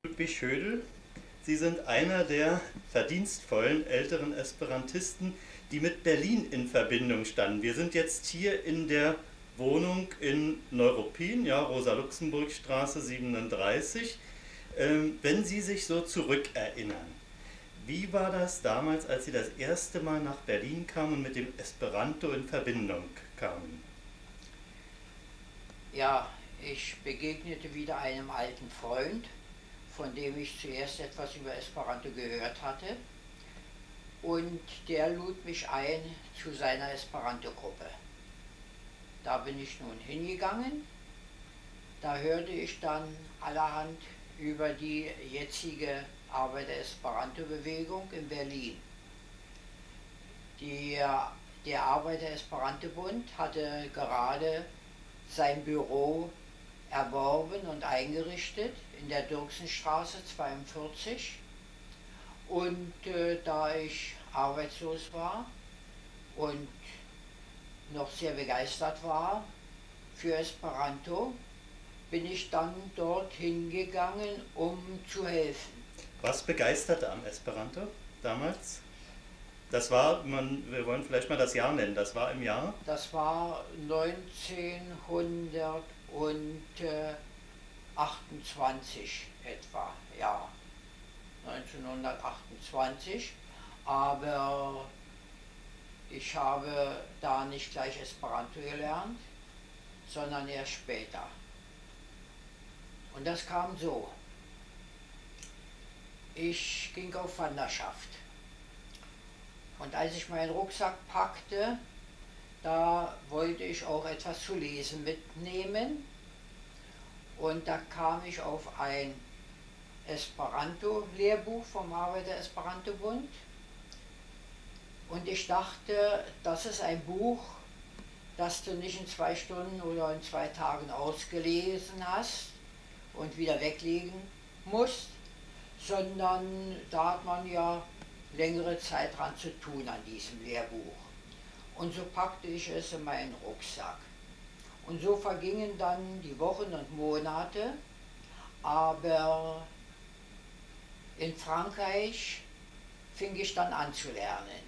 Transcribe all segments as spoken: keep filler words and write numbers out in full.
Ludwig Schödel. Sie sind einer der verdienstvollen älteren Esperantisten, die mit Berlin in Verbindung standen. Wir sind jetzt hier in der Wohnung in Neuruppin, ja, Rosa-Luxemburg-Straße siebenunddreißig. Ähm, wenn Sie sich so zurückerinnern, wie war das damals, als Sie das erste Mal nach Berlin kamen und mit dem Esperanto in Verbindung kamen? Ja, ich begegnete wieder einem alten Freund, von dem ich zuerst etwas über Esperanto gehört hatte, und der lud mich ein zu seiner Esperanto-Gruppe. Da bin ich nun hingegangen, da hörte ich dann allerhand über die jetzige Arbeit der Esperanto-Bewegung in Berlin. Die, der Arbeiter-Esperanto-Bund hatte gerade sein Büro erworben und eingerichtet in der Dirksenstraße zweiundvierzig. Und äh, da ich arbeitslos war und noch sehr begeistert war für Esperanto, bin ich dann dorthin gegangen, um zu helfen. Was begeisterte am Esperanto damals? Das war, man, wir wollen vielleicht mal das Jahr nennen, das war im Jahr? Das war neunzehnhundertachtundzwanzig etwa, ja, neunzehnhundertachtundzwanzig, aber ich habe da nicht gleich Esperanto gelernt, sondern erst später. Und das kam so: Ich ging auf Wanderschaft. Und als ich meinen Rucksack packte, da wollte ich auch etwas zu lesen mitnehmen. Und da kam ich auf ein Esperanto-Lehrbuch vom Arbeiter-Esperanto-Bund. Und ich dachte, das ist ein Buch, das du nicht in zwei Stunden oder in zwei Tagen ausgelesen hast und wieder weglegen musst, sondern da hat man ja längere Zeit dran zu tun an diesem Lehrbuch. Und so packte ich es in meinen Rucksack. Und so vergingen dann die Wochen und Monate, aber in Frankreich fing ich dann an zu lernen.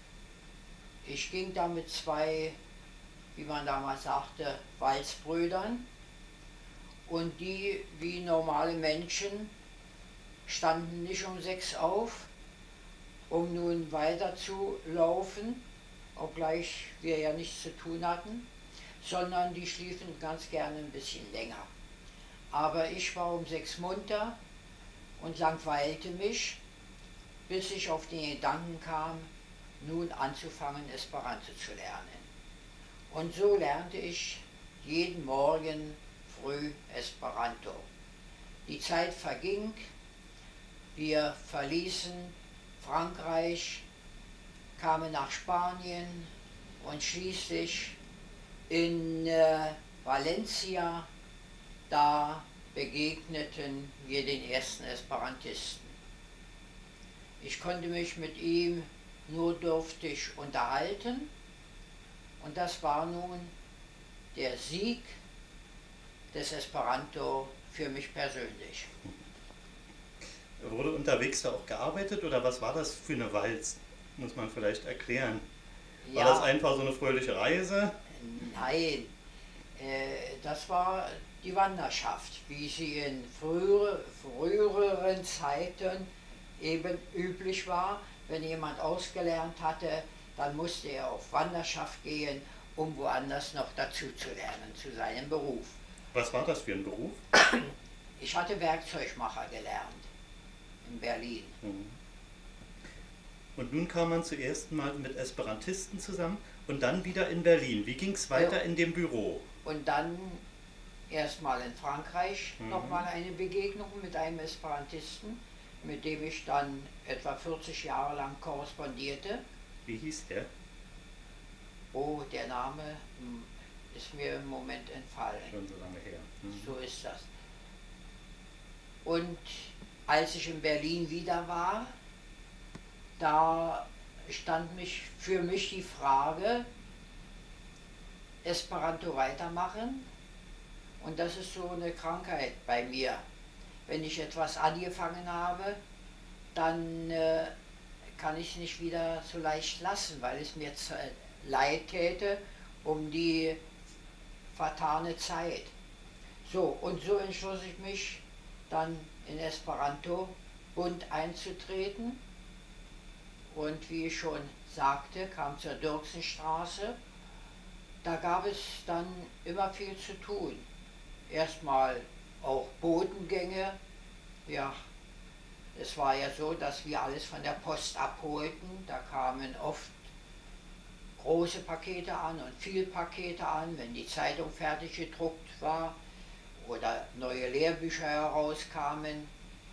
Ich ging da mit zwei, wie man damals sagte, Walzbrüdern, und die, wie normale Menschen, standen nicht um sechs auf, um nun weiter zu laufen, obgleich wir ja nichts zu tun hatten, sondern die schliefen ganz gerne ein bisschen länger. Aber ich war um sechs munter und langweilte mich, bis ich auf den Gedanken kam, nun anzufangen, Esperanto zu lernen. Und so lernte ich jeden Morgen früh Esperanto. Die Zeit verging, wir verließen Frankreich, kamen nach Spanien und schließlich in äh, Valencia, da begegneten wir den ersten Esperantisten. Ich konnte mich mit ihm nur dürftig unterhalten, und das war nun der Sieg des Esperanto für mich persönlich. Wurde unterwegs da auch gearbeitet oder was war das für eine Walz? Muss man vielleicht erklären. War Ja, das einfach so eine fröhliche Reise? nein, äh, das war die Wanderschaft, wie sie in frühere, früheren Zeiten eben üblich war. Wenn jemand ausgelernt hatte, dann musste er auf Wanderschaft gehen, um woanders noch dazu zu lernen, zu seinem Beruf. Was war das für ein Beruf? Ich hatte Werkzeugmacher gelernt in Berlin. Mhm. Und nun kam man zum ersten Mal mit Esperantisten zusammen und dann wieder in Berlin. Wie ging es weiter in dem Büro? Und dann erstmal in Frankreich Mhm. nochmal eine Begegnung mit einem Esperantisten, mit dem ich dann etwa vierzig Jahre lang korrespondierte. Wie hieß der? Oh, der Name hm, ist mir im Moment entfallen. Schon so lange her. Mhm. So ist das. Und als ich in Berlin wieder war, da stand mich, für mich die Frage, Esperanto weitermachen. Und das ist so eine Krankheit bei mir. wenn ich etwas angefangen habe, dann äh, kann ich es nicht wieder so leicht lassen, weil es mir leid täte um die vertane Zeit. So, und so entschloss ich mich dann in Esperanto-Bund einzutreten. Und wie ich schon sagte, kam zur Dirksenstraße. Da gab es dann immer viel zu tun. Erstmal auch Botengänge. Ja, es war ja so, dass wir alles von der Post abholten. Da kamen oft große Pakete an und viel Pakete an, wenn die Zeitung fertig gedruckt war oder neue Lehrbücher herauskamen.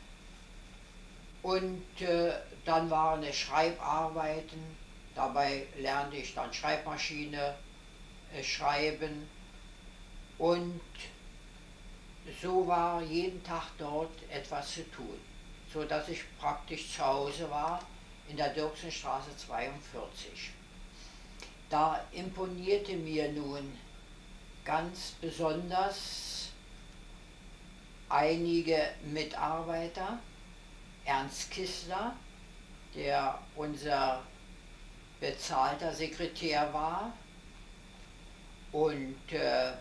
Und äh, dann waren es Schreibarbeiten. Dabei lernte ich dann Schreibmaschine äh, schreiben. Und so war jeden Tag dort etwas zu tun, so dass ich praktisch zu Hause war in der Dirksenstraße zweiundvierzig. Da imponierte mir nun ganz besonders einige Mitarbeiter, Ernst Kissler, der unser bezahlter Sekretär war, und, äh,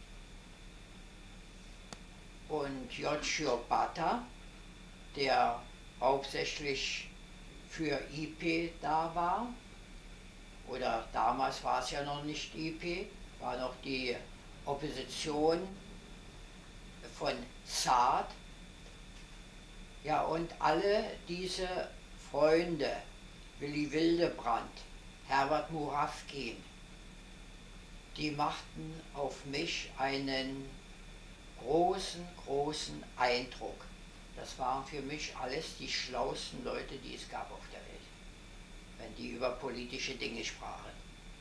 und Giorgio Batta, der hauptsächlich für I P da war, oder damals war es ja noch nicht I P, war noch die Opposition von Saad. Ja, und alle diese Freunde, Willy Wildebrand, Herbert Murawkin, die machten auf mich einen großen, großen Eindruck. Das waren für mich alles die schlauesten Leute, die es gab auf der Welt, wenn die über politische Dinge sprachen.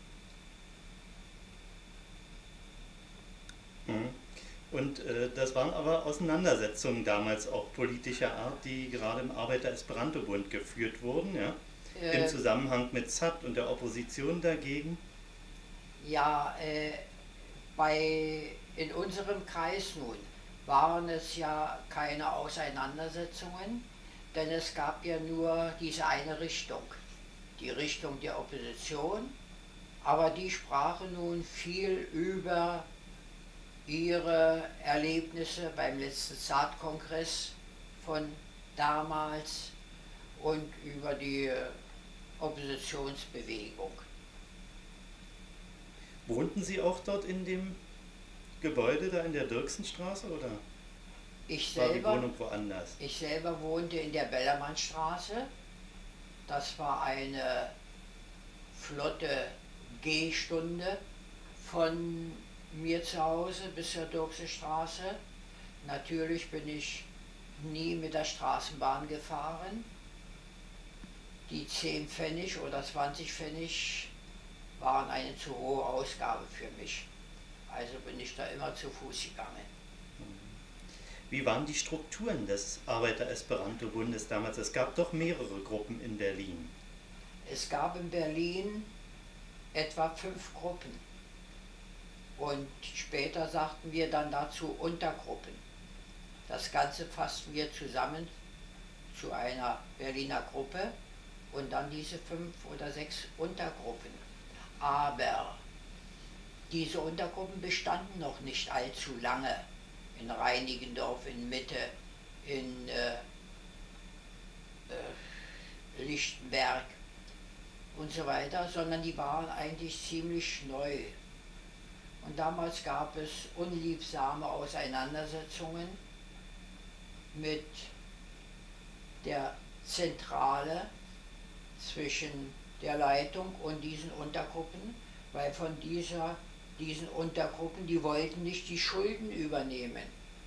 Und äh, das waren aber Auseinandersetzungen damals auch politischer Art, die gerade im Arbeiter-Esperanto-Bund geführt wurden, ja? Äh, im Zusammenhang mit Saad und der Opposition dagegen? Ja, äh, bei, in unserem Kreis nun waren es ja keine Auseinandersetzungen, denn es gab ja nur diese eine Richtung, die Richtung der Opposition, aber die sprachen nun viel über ihre Erlebnisse beim letzten Saad-Kongress von damals und über die Oppositionsbewegung. Wohnten Sie auch dort in dem Gebäude da in der Dirksenstraße, oder ich war selber, die Wohnung woanders? Ich selber wohnte in der Bellermannstraße. Das war eine flotte Gehstunde von mir zu Hause bis zur Dirksenstraße. Natürlich bin ich nie mit der Straßenbahn gefahren. Die zehn Pfennig oder zwanzig Pfennig waren eine zu hohe Ausgabe für mich. Also bin ich da immer zu Fuß gegangen. Wie waren die Strukturen des Arbeiter-Esperanto-Bundes damals? Es gab doch mehrere Gruppen in Berlin. Es gab in Berlin etwa fünf Gruppen. Und später sagten wir dann dazu Untergruppen. Das Ganze fassten wir zusammen zu einer Berliner Gruppe und dann diese fünf oder sechs Untergruppen. Aber diese Untergruppen bestanden noch nicht allzu lange in Reinickendorf, in Mitte, in äh, äh, Lichtenberg und so weiter, sondern die waren eigentlich ziemlich neu. Und damals gab es unliebsame Auseinandersetzungen mit der Zentrale zwischen der Leitung und diesen Untergruppen, weil von dieser, diesen Untergruppen, die wollten nicht die Schulden übernehmen,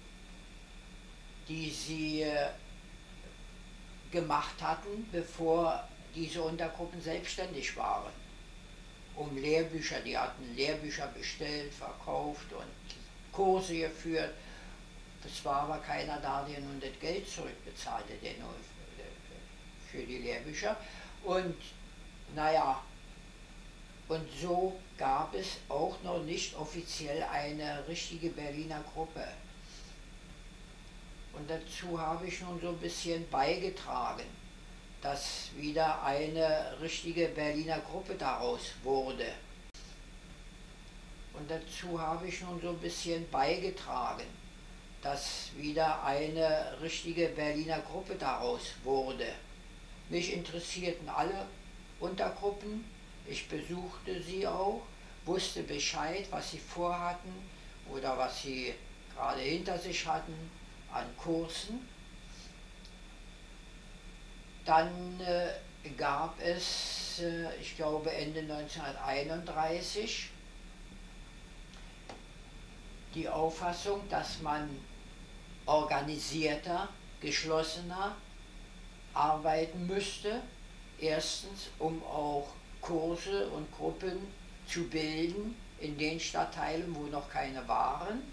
die sie äh, gemacht hatten, bevor diese Untergruppen selbstständig waren. Um Lehrbücher, die hatten Lehrbücher bestellt, verkauft und Kurse geführt. Es war aber keiner da, der nun das Geld zurückbezahlte, der nur für die Lehrbücher. Und naja, und so gab es auch noch nicht offiziell eine richtige Berliner Gruppe. Und dazu habe ich nun so ein bisschen beigetragen, dass wieder eine richtige Berliner Gruppe daraus wurde. Und dazu habe ich nun so ein bisschen beigetragen, dass wieder eine richtige Berliner Gruppe daraus wurde. Mich interessierten alle Untergruppen, ich besuchte sie auch, wusste Bescheid, was sie vorhatten oder was sie gerade hinter sich hatten an Kursen. Dann äh, gab es, äh, ich glaube Ende neunzehnhunderteinunddreißig, die Auffassung, dass man organisierter, geschlossener arbeiten müsste. Erstens, um auch Kurse und Gruppen zu bilden in den Stadtteilen, wo noch keine waren.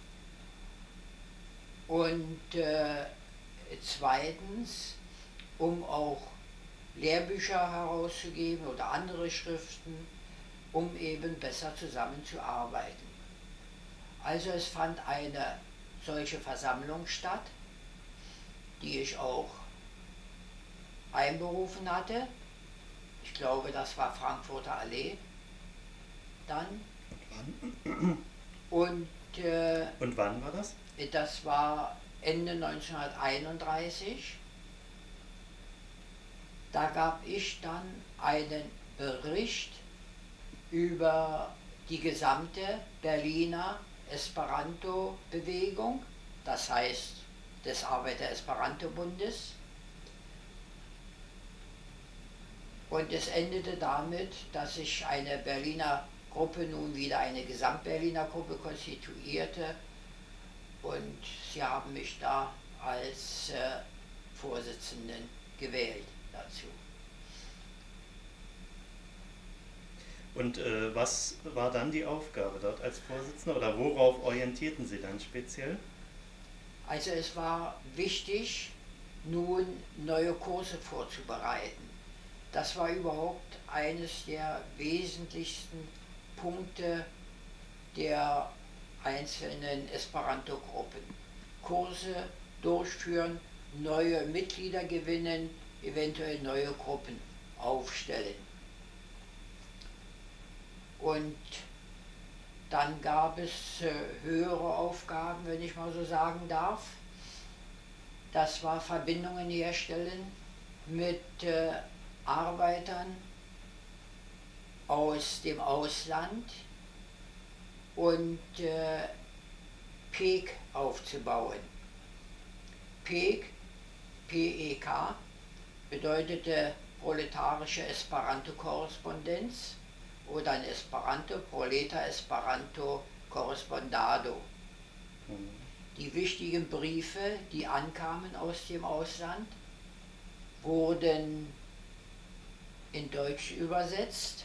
Und äh, zweitens, um auch Lehrbücher herauszugeben oder andere Schriften, um eben besser zusammenzuarbeiten. Also es fand eine solche Versammlung statt, die ich auch einberufen hatte. Ich glaube, das war Frankfurter Allee dann. Und, äh, Und wann war das? Das war Ende neunzehnhunderteinunddreißig. Da gab ich dann einen Bericht über die gesamte Berliner Esperanto-Bewegung, das heißt des Arbeiter-Esperanto-Bundes. Und es endete damit, dass sich eine Berliner Gruppe nun wieder eine Gesamtberliner Gruppe konstituierte und sie haben mich da als äh, Vorsitzenden gewählt dazu. Und äh, was war dann die Aufgabe dort als Vorsitzender oder worauf orientierten Sie dann speziell? Also es war wichtig, nun neue Kurse vorzubereiten. Das war überhaupt eines der wesentlichsten Punkte der einzelnen Esperanto-Gruppen. Kurse durchführen, neue Mitglieder gewinnen, eventuell neue Gruppen aufstellen. Und dann gab es äh, höhere Aufgaben, wenn ich mal so sagen darf. Das war Verbindungen herstellen mit äh, Arbeitern aus dem Ausland und äh, P E K aufzubauen. P E K, P E K, bedeutete proletarische Esperanto-Korrespondenz oder in Esperanto Proleta Esperanto Correspondado. Mhm. Die wichtigen Briefe, die ankamen aus dem Ausland, wurden in Deutsch übersetzt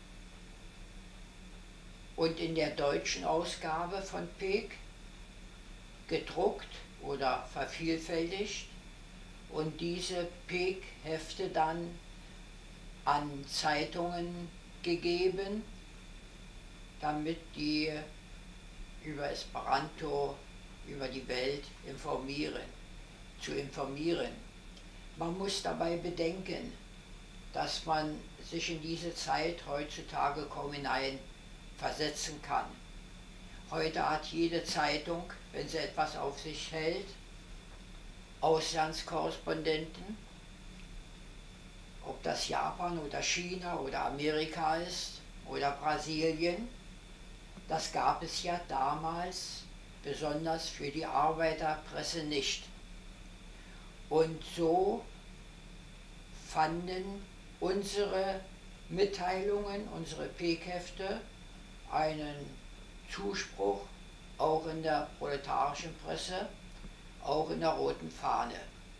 und in der deutschen Ausgabe von P E K gedruckt oder vervielfältigt und diese P E K-Hefte dann an Zeitungen gegeben, damit die über Esperanto, über die Welt informieren, zu informieren. Man muss dabei bedenken, dass man sich in diese Zeit heutzutage kaum hineinversetzen kann. Heute hat jede Zeitung, wenn sie etwas auf sich hält, Auslandskorrespondenten, ob das Japan oder China oder Amerika ist oder Brasilien. Das gab es ja damals besonders für die Arbeiterpresse nicht. Und so fanden unsere Mitteilungen, unsere P E K-Hefte einen Zuspruch auch in der proletarischen Presse, auch in der Roten Fahne.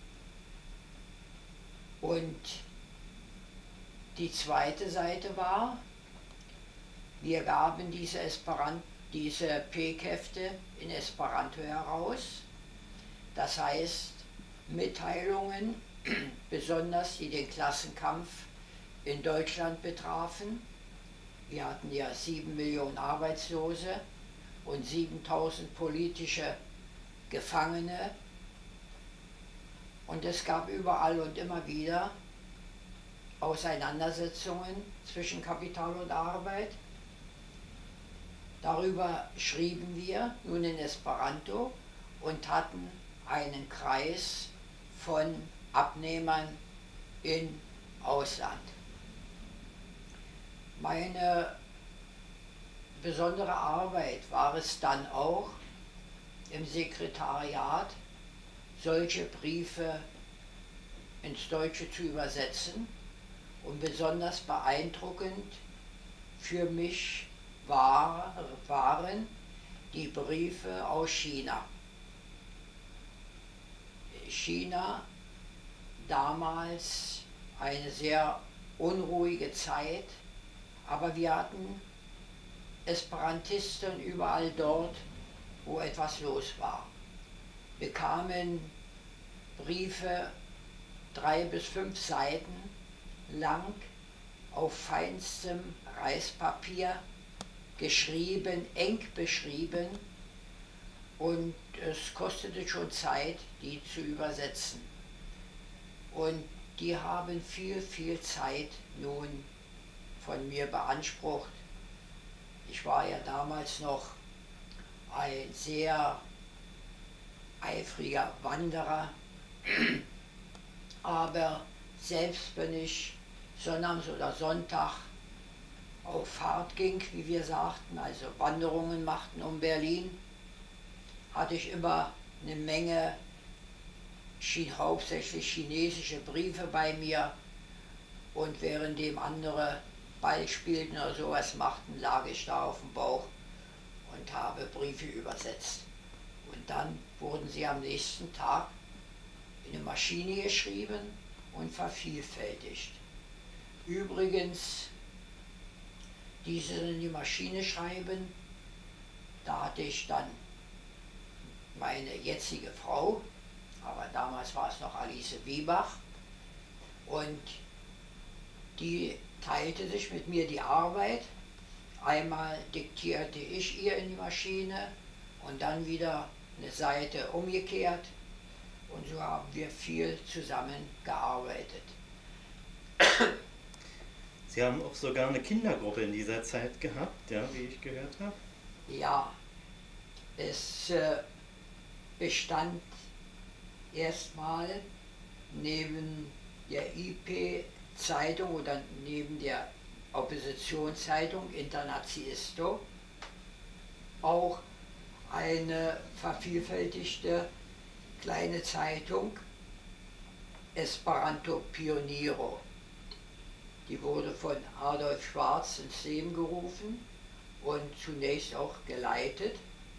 Und die zweite Seite war, wir gaben diese, Esperant diese P E K-Hefte in Esperanto heraus, das heißt Mitteilungen, besonders die den Klassenkampf in Deutschland betrafen. Wir hatten ja sieben Millionen Arbeitslose und siebentausend politische Gefangene Und es gab überall und immer wieder Auseinandersetzungen zwischen Kapital und Arbeit. Darüber schrieben wir nun in Esperanto und hatten einen Kreis von Abnehmern im Ausland. Meine besondere Arbeit war es dann auch, im Sekretariat solche Briefe ins Deutsche zu übersetzen. Und besonders beeindruckend für mich war, waren die Briefe aus China. China, damals eine sehr unruhige Zeit, aber wir hatten Esperantisten überall dort, wo etwas los war, bekamen Briefe drei bis fünf Seiten lang auf feinstem Reispapier, geschrieben, eng beschrieben, und es kostete schon Zeit, die zu übersetzen. Und die haben viel, viel Zeit nun von mir beansprucht. Ich war ja damals noch ein sehr eifriger Wanderer, aber selbst wenn ich sonnabends oder Sonntag auf Fahrt ging, wie wir sagten, also Wanderungen machten um Berlin, hatte ich immer eine Menge, hauptsächlich chinesische Briefe bei mir, und währenddem andere Ball spielten oder sowas machten, lag ich da auf dem Bauch und habe Briefe übersetzt. Und dann wurden sie am nächsten Tag in eine Maschine geschrieben und vervielfältigt. Übrigens, diese in die Maschine schreiben, da hatte ich dann meine jetzige Frau, aber damals war es noch Alice Wiebach, und die teilte sich mit mir die Arbeit. Einmal diktierte ich ihr in die Maschine und dann wieder eine Seite umgekehrt, und so haben wir viel zusammen gearbeitet. Sie haben auch sogar eine Kindergruppe in dieser Zeit gehabt, ja, wie ich gehört habe? Ja, es äh, bestand erstmal neben der I P-Zeitung oder neben der Oppositionszeitung Internaziisto auch eine vervielfältigte kleine Zeitung, Esperanto Pioniero. Die wurde von Adolf Schwarz ins Leben gerufen und zunächst auch geleitet.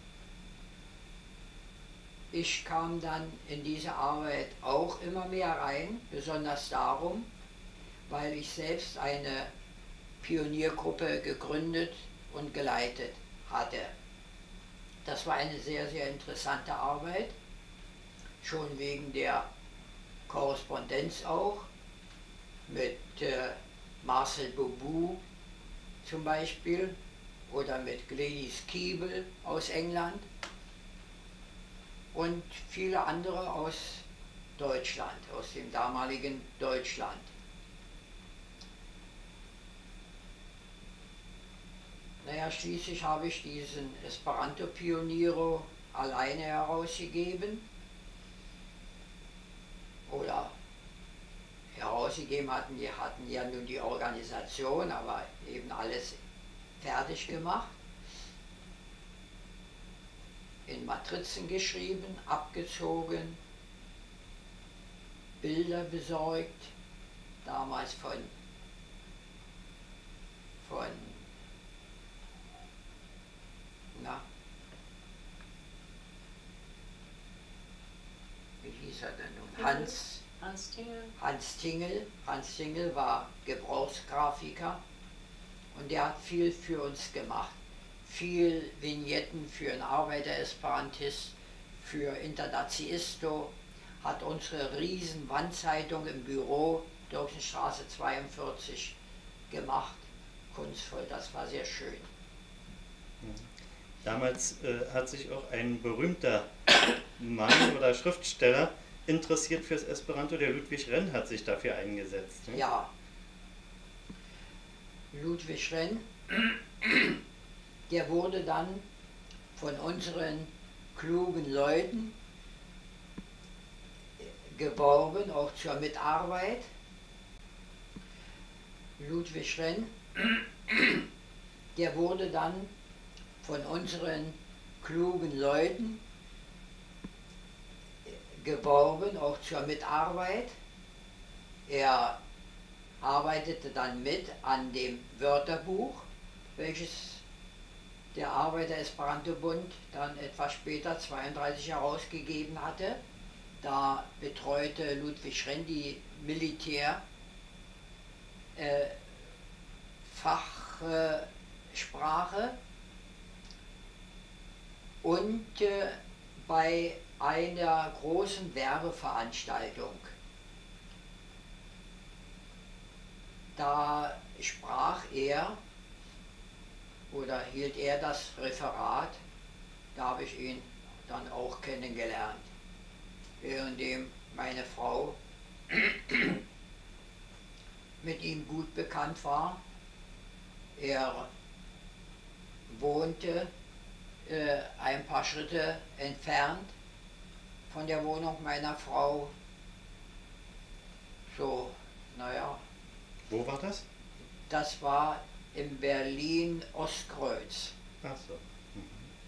Ich kam dann in diese Arbeit auch immer mehr rein, besonders darum, weil ich selbst eine Pioniergruppe gegründet und geleitet hatte. Das war eine sehr, sehr interessante Arbeit, schon wegen der Korrespondenz auch, mit äh, Marcel Boubou zum Beispiel oder mit Gladys Kiebel aus England und viele andere aus Deutschland, aus dem damaligen Deutschland. Naja, schließlich habe ich diesen Esperanto Pioniero alleine herausgegeben. Oder herausgegeben hatten, die hatten ja nun die Organisation, aber eben alles fertig gemacht. In Matrizen geschrieben, abgezogen, Bilder besorgt, damals von, von na, wie hieß er denn nun? Hans, Hans Tingel. Hans Tingel. Hans Tingel war Gebrauchsgrafiker und der hat viel für uns gemacht. Viel Vignetten für einen Arbeiter-Esperantist, für Internaziisto, hat unsere riesen Wandzeitung im Büro, Dirksenstraße zweiundvierzig, gemacht. Kunstvoll, das war sehr schön. Damals äh, hat sich auch ein berühmter Mann oder Schriftsteller interessiert fürs Esperanto. Der Ludwig Renn hat sich dafür eingesetzt. Ne? Ja. Ludwig Renn, der wurde dann von unseren klugen Leuten geworben, auch zur Mitarbeit. Ludwig Renn, der wurde dann von unseren klugen Leuten geworben, auch zur Mitarbeit. Er arbeitete dann mit an dem Wörterbuch, welches der Arbeiter-Esperanto-Bund dann etwas später, zweiunddreißig, herausgegeben hatte. Da betreute Ludwig Renn die Militär äh, Fachsprache und äh, bei einer großen Werbeveranstaltung, da sprach er oder hielt er das Referat, da habe ich ihn dann auch kennengelernt, währenddem meine Frau mit ihm gut bekannt war. Er wohnte äh, ein paar Schritte entfernt von der Wohnung meiner Frau. So, naja. Wo war das? Das war in Berlin-Ostkreuz. Ach so. Mhm.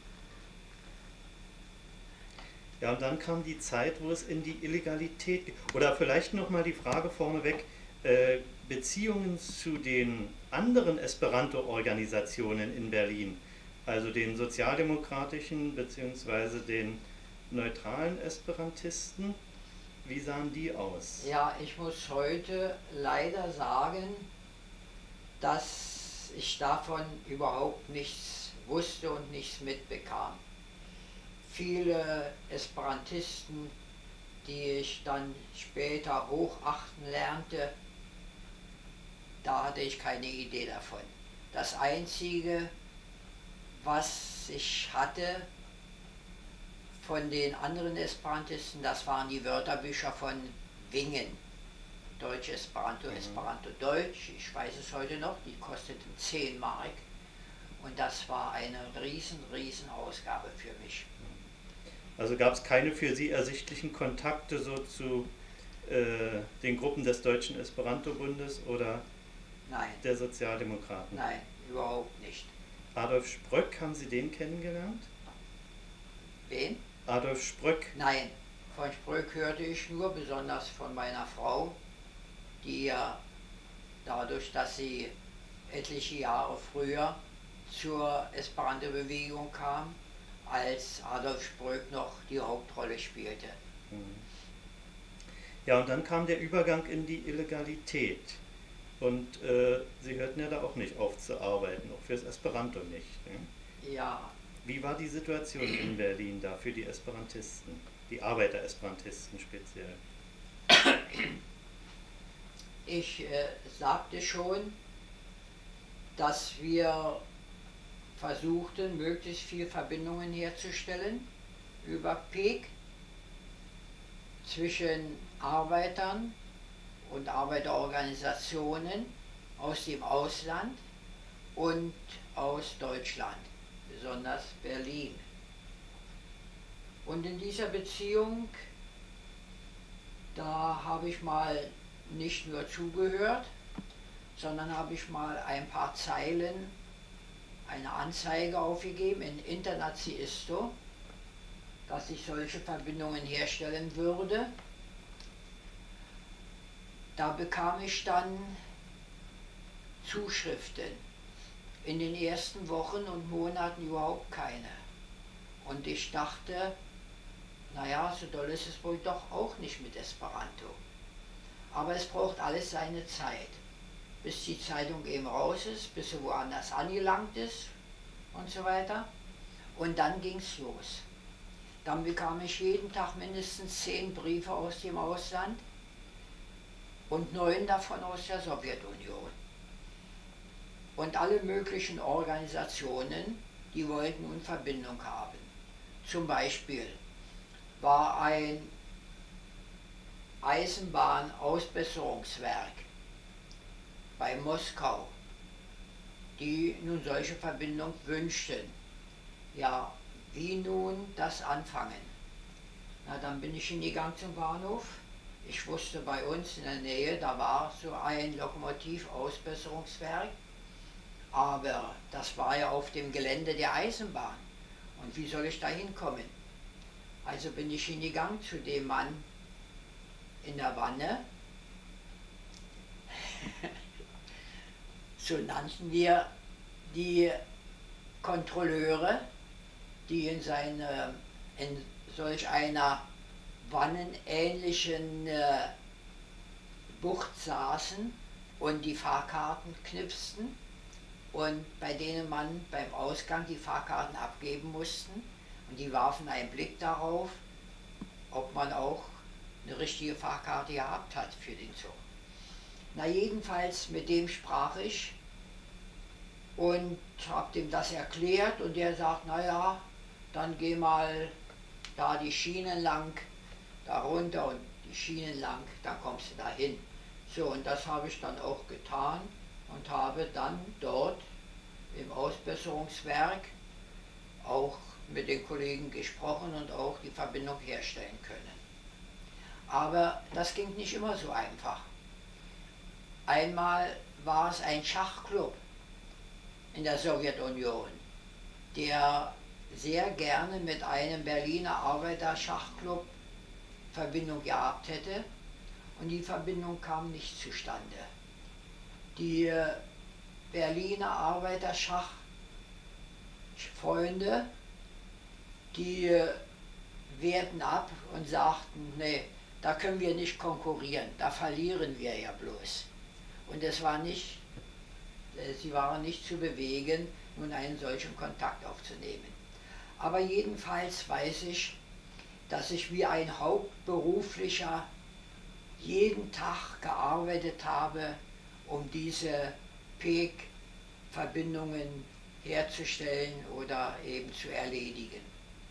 Ja, und dann kam die Zeit, wo es in die Illegalität ging. Oder vielleicht nochmal die Frage vorneweg, äh, Beziehungen zu den anderen Esperanto-Organisationen in Berlin, also den sozialdemokratischen bzw. den neutralen Esperantisten, wie sahen die aus? Ja, ich muss heute leider sagen, dass ich davon überhaupt nichts wusste und nichts mitbekam. Viele Esperantisten, die ich dann später hochachten lernte, da hatte ich keine Idee davon. Das Einzige, was ich hatte von den anderen Esperantisten, das waren die Wörterbücher von Wingen. Deutsch Esperanto, Esperanto Deutsch, ich weiß es heute noch, die kosteten zehn Mark. Und das war eine riesen, riesen Ausgabe für mich. Also gab es keine für Sie ersichtlichen Kontakte so zu äh, den Gruppen des Deutschen Esperanto-Bundes oder Nein. der Sozialdemokraten? Nein, überhaupt nicht. Adolf Spröck, haben Sie den kennengelernt? Wen? Adolf Spröck? Nein, von Spröck hörte ich nur, besonders von meiner Frau, die ja dadurch, dass sie etliche Jahre früher zur Esperanto-Bewegung kam, als Adolf Spröck noch die Hauptrolle spielte. Ja, und dann kam der Übergang in die Illegalität. Und äh, Sie hörten ja da auch nicht auf zu arbeiten, auch fürs Esperanto nicht. Ne? Ja. Wie war die Situation in Berlin da für die Esperantisten, die Arbeiter-Esperantisten speziell? Ich äh, sagte schon, dass wir versuchten, möglichst viele Verbindungen herzustellen über P E G zwischen Arbeitern und Arbeiterorganisationen aus dem Ausland und aus Deutschland, besonders Berlin. Und in dieser Beziehung, da habe ich mal nicht nur zugehört, sondern habe ich mal ein paar Zeilen, eine Anzeige aufgegeben in Internaziisto, dass ich solche Verbindungen herstellen würde. Da bekam ich dann Zuschriften. In den ersten Wochen und Monaten überhaupt keine. Und ich dachte, naja, so doll ist es wohl doch auch nicht mit Esperanto. Aber es braucht alles seine Zeit, bis die Zeitung eben raus ist, bis sie woanders angelangt ist und so weiter. Und dann ging es los. Dann bekam ich jeden Tag mindestens zehn Briefe aus dem Ausland und neun davon aus der Sowjetunion. Und alle möglichen Organisationen, die wollten nun Verbindung haben. Zum Beispiel war ein Eisenbahnausbesserungswerk bei Moskau, die nun solche Verbindung wünschten. Ja, wie nun das anfangen? Na, dann bin ich hingegangen zum Bahnhof. Ich wusste, bei uns in der Nähe, da war so ein Lokomotivausbesserungswerk, aber das war ja auf dem Gelände der Eisenbahn. Und wie soll ich da hinkommen? Also bin ich hingegangen zu dem Mann in der Wanne. So nannten wir die Kontrolleure, die in, seine, in solch einer wannenähnlichen äh, Bucht saßen und die Fahrkarten knipsten und bei denen man beim Ausgang die Fahrkarten abgeben mussten, und die warfen einen Blick darauf, ob man auch eine richtige Fahrkarte gehabt hat für den Zug. Na, jedenfalls mit dem sprach ich und habe dem das erklärt, und der sagt, naja, dann geh mal da die Schienen lang, da runter und die Schienen lang, dann kommst du da hin. So, und das habe ich dann auch getan und habe dann dort im Ausbesserungswerk auch mit den Kollegen gesprochen und auch die Verbindung herstellen können. Aber das ging nicht immer so einfach. Einmal war es ein Schachclub in der Sowjetunion, der sehr gerne mit einem Berliner Arbeiterschachclub Verbindung gehabt hätte, und die Verbindung kam nicht zustande. Die Berliner Arbeiterschachfreunde, die wehrten ab und sagten, nee, da können wir nicht konkurrieren, da verlieren wir ja bloß. Und es war nicht, sie waren nicht zu bewegen, nun einen solchen Kontakt aufzunehmen. Aber jedenfalls weiß ich, dass ich wie ein Hauptberuflicher jeden Tag gearbeitet habe, um diese Peak-Verbindungen herzustellen oder eben zu erledigen.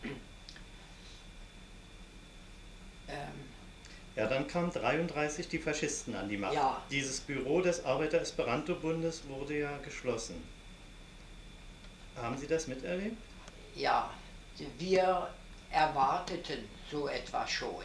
ähm, Ja, dann kamen dreiunddreißig die Faschisten an die Macht. Ja. Dieses Büro des Arbeiter-Esperanto-Bundes wurde ja geschlossen. Haben Sie das miterlebt? Ja, wir erwarteten so etwas schon.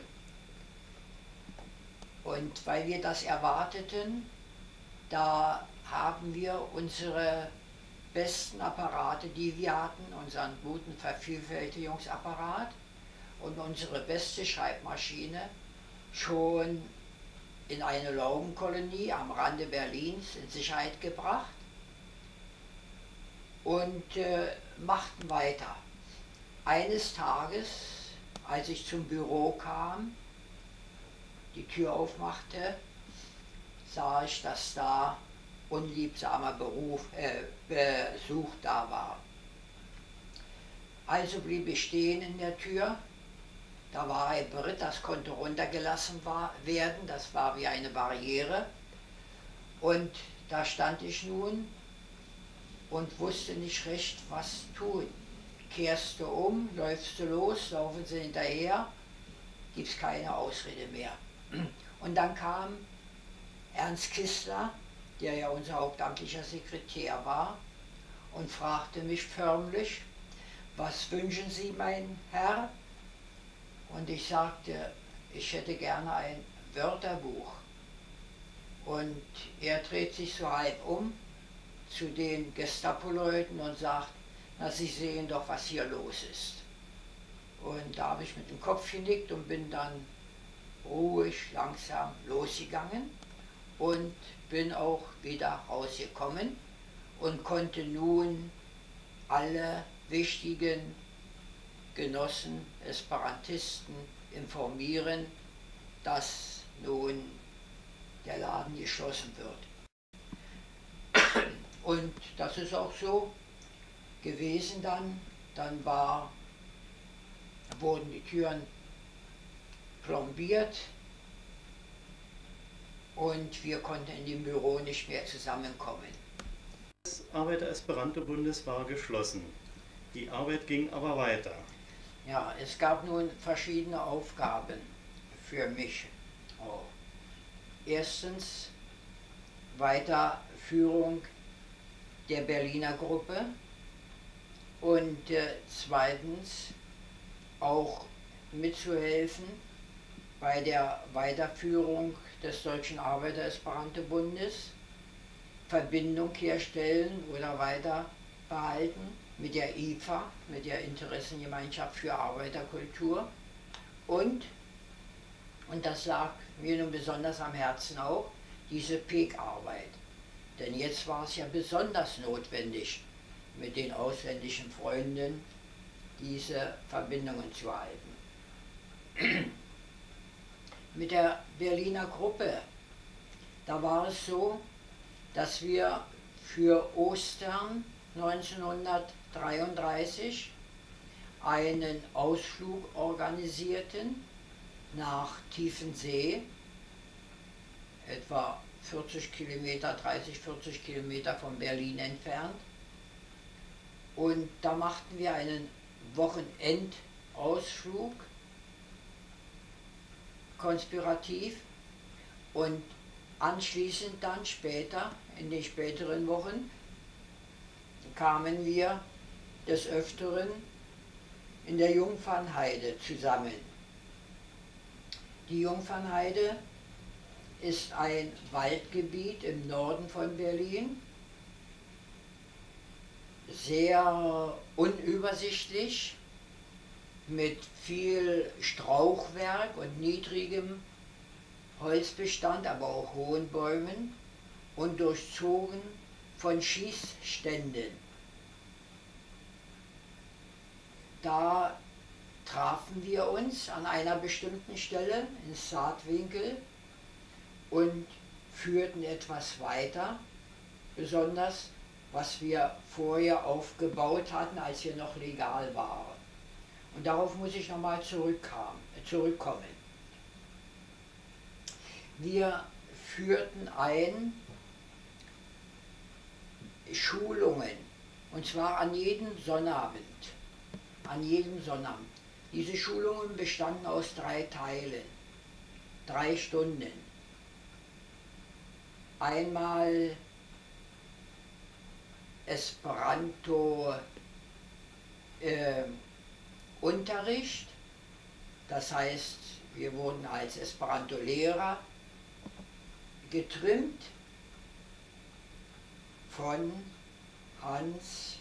Und weil wir das erwarteten, da haben wir unsere besten Apparate, die wir hatten, unseren guten Vervielfältigungsapparat und unsere beste Schreibmaschine schon in eine Laubenkolonie am Rande Berlins in Sicherheit gebracht und äh, machten weiter. Eines Tages, als ich zum Büro kam, die Tür aufmachte, sah ich, dass da unliebsamer Beruf, äh, Besuch da war. Also blieb ich stehen in der Tür. Da war ein Brett, das konnte runtergelassen war, werden, das war wie eine Barriere. Und da stand ich nun und wusste nicht recht, was tun. Kehrst du um, läufst du los, laufen sie hinterher, gibt es keine Ausrede mehr. Und dann kam Ernst Kistler, der ja unser hauptamtlicher Sekretär war, und fragte mich förmlich, was wünschen Sie, mein Herr? Und ich sagte, ich hätte gerne ein Wörterbuch. Und er dreht sich so halb um zu den Gestapo-Leuten und sagt, na, Sie sehen doch, was hier los ist. Und da habe ich mit dem Kopf genickt und bin dann ruhig, langsam losgegangen und bin auch wieder rausgekommen und konnte nun alle wichtigen Genossen, Esperantisten informieren, dass nun der Laden geschlossen wird. Und das ist auch so gewesen dann. Dann war, wurden die Türen plombiert und wir konnten in dem Büro nicht mehr zusammenkommen. Das Arbeiter-Esperanto-Bundes war geschlossen. Die Arbeit ging aber weiter. Ja, es gab nun verschiedene Aufgaben für mich. Oh. Erstens Weiterführung der Berliner Gruppe und äh, zweitens auch mitzuhelfen bei der Weiterführung des Deutschen Arbeiter-Esperanto-Bundes, Verbindung herstellen oder weiter behalten mit der I F A, mit der Interessengemeinschaft für Arbeiterkultur und, und das lag mir nun besonders am Herzen auch, diese P E G-Arbeit. Denn jetzt war es ja besonders notwendig, mit den ausländischen Freunden diese Verbindungen zu halten. Mit der Berliner Gruppe, da war es so, dass wir für Ostern neunzehnhundertdreiunddreißig einen Ausflug organisierten nach Tiefensee, etwa vierzig Kilometer, dreißig, vierzig Kilometer von Berlin entfernt. Und da machten wir einen Wochenendausflug, konspirativ, und anschließend dann später, in den späteren Wochen, kamen wir des Öfteren in der Jungfernheide zusammen. Die Jungfernheide ist ein Waldgebiet im Norden von Berlin, sehr unübersichtlich, mit viel Strauchwerk und niedrigem Holzbestand, aber auch hohen Bäumen und durchzogen von Schießständen. Da trafen wir uns an einer bestimmten Stelle in Saatwinkel und führten etwas weiter, besonders was wir vorher aufgebaut hatten, als wir noch legal waren. Und darauf muss ich nochmal zurückkommen. Wir führten ein Schulungen, und zwar an jedem Sonnabend. An jedem Sonnabend. Diese Schulungen bestanden aus drei Teilen, drei Stunden. Einmal Esperanto äh, Unterricht, das heißt, wir wurden als Esperanto-Lehrer getrimmt von Hans,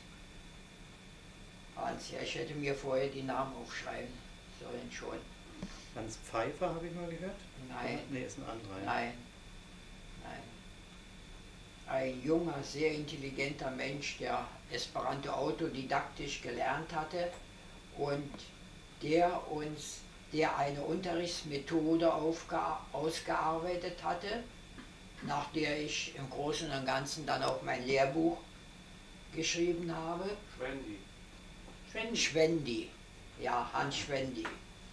Hans, ja, ich hätte mir vorher die Namen aufschreiben sollen schon. Hans Pfeiffer habe ich mal gehört? Nein. Nee, ist ein anderer. Nein, nein. Ein junger, sehr intelligenter Mensch, der Esperanto autodidaktisch gelernt hatte und der uns, der eine Unterrichtsmethode ausgearbeitet hatte, nach der ich im Großen und Ganzen dann auch mein Lehrbuch geschrieben habe. Schwendi. Schwendi. Schwendi, ja, Hans Schwendi.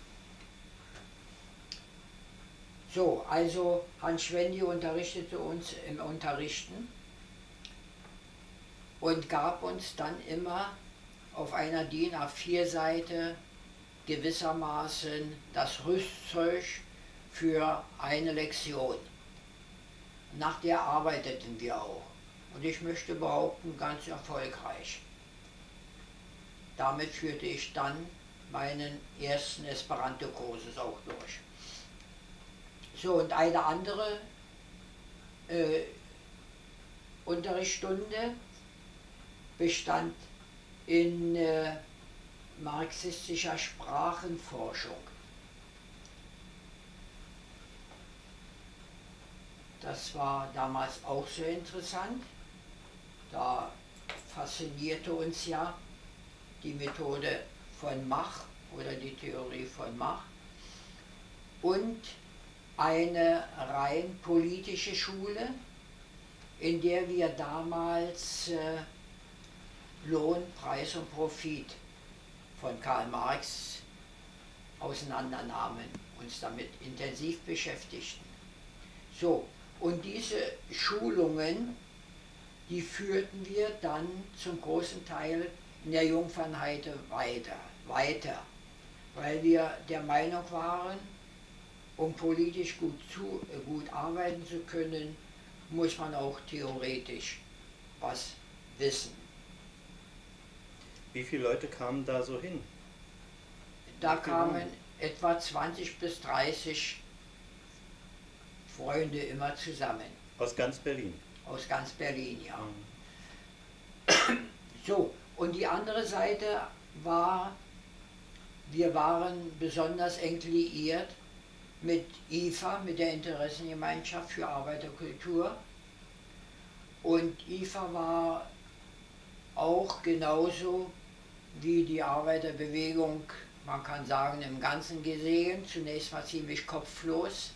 So, also Hans Schwendi unterrichtete uns im Unterrichten und gab uns dann immer auf einer DIN A vier Seite gewissermaßen das Rüstzeug für eine Lektion. Nach der arbeiteten wir auch. Und ich möchte behaupten, ganz erfolgreich. Damit führte ich dann meinen ersten Esperanto-Kurses auch durch. So, und eine andere äh, Unterrichtsstunde bestand in äh, marxistischer Sprachenforschung. Das war damals auch sehr interessant. Da faszinierte uns ja die Methode von Mach oder die Theorie von Mach und eine rein politische Schule, in der wir damals äh, Lohn, Preis und Profit von Karl Marx auseinandernahmen, uns damit intensiv beschäftigten. So, und diese Schulungen, die führten wir dann zum großen Teil in der Jungfernheide weiter, weiter, weil wir der Meinung waren, um politisch gut, zu, äh, gut arbeiten zu können, muss man auch theoretisch was wissen. Wie viele Leute kamen da so hin? Da kamen etwa zwanzig bis dreißig Freunde immer zusammen. Aus ganz Berlin? Aus ganz Berlin, ja. Mhm. So, und die andere Seite war, wir waren besonders eng liiert mit I F A, mit der Interessengemeinschaft für Arbeiterkultur. Und I F A war auch genauso wie die Arbeiterbewegung, man kann sagen, im Ganzen gesehen, zunächst mal ziemlich kopflos.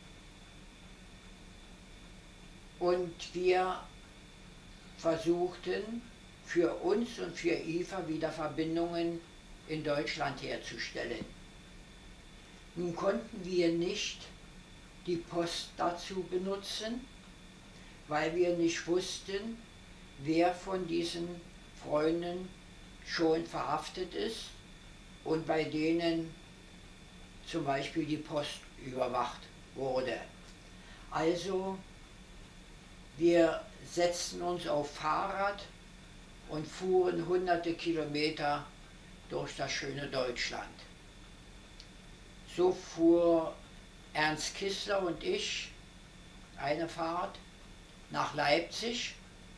Und wir versuchten für uns und für I F A wieder Verbindungen in Deutschland herzustellen. Nun konnten wir nicht die Post dazu benutzen, weil wir nicht wussten, wer von diesen Freunden schon verhaftet ist und bei denen zum Beispiel die Post überwacht wurde. Also wir setzten uns auf Fahrrad und fuhren hunderte Kilometer durch das schöne Deutschland. So fuhr Ernst Kissler und ich eine Fahrt nach Leipzig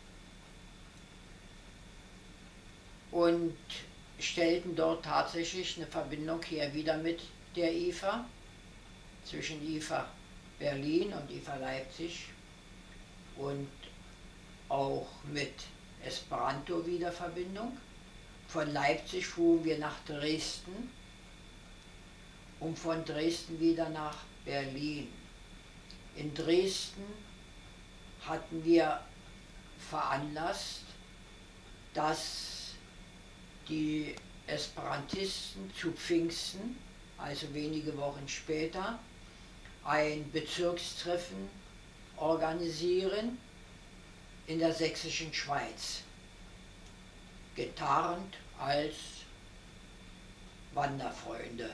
und stellten dort tatsächlich eine Verbindung her wieder mit der I F A, zwischen I F A Berlin und I F A Leipzig und auch mit Esperanto wieder Verbindung. Von Leipzig fuhren wir nach Dresden und von Dresden wieder nach Berlin. In Dresden hatten wir veranlasst, dass die Esperantisten zu Pfingsten, also wenige Wochen später, ein Bezirkstreffen organisieren in der sächsischen Schweiz, getarnt als Wanderfreunde.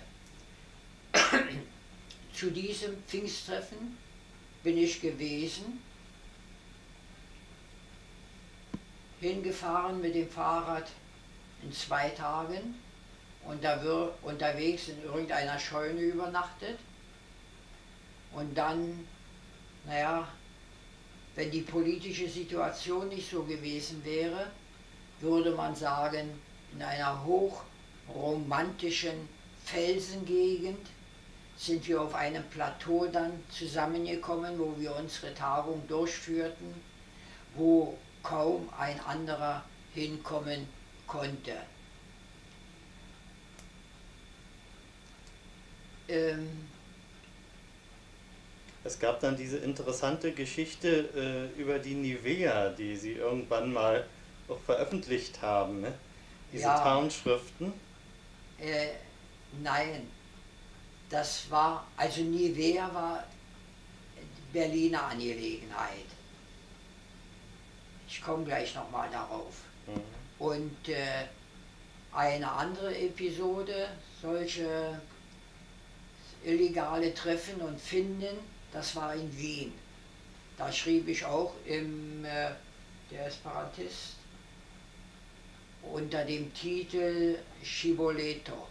Zu diesem Pfingsttreffen bin ich gewesen, hingefahren mit dem Fahrrad in zwei Tagen, unterwegs in irgendeiner Scheune übernachtet und dann, naja, wenn die politische Situation nicht so gewesen wäre, würde man sagen, in einer hochromantischen Felsengegend sind wir auf einem Plateau dann zusammengekommen, wo wir unsere Tagung durchführten, wo kaum ein anderer hinkommen konnte. Ähm, Es gab dann diese interessante Geschichte äh, über die Nivea, die Sie irgendwann mal auch veröffentlicht haben, ne? Diese ja, Tarnschriften. Äh, nein, das war, also Nivea war Berliner Angelegenheit. Ich komme gleich nochmal darauf. Mhm. Und äh, eine andere Episode, solche illegale Treffen und Finden, das war in Wien. Da schrieb ich auch im äh, der Esperantist unter dem Titel Scivoletto.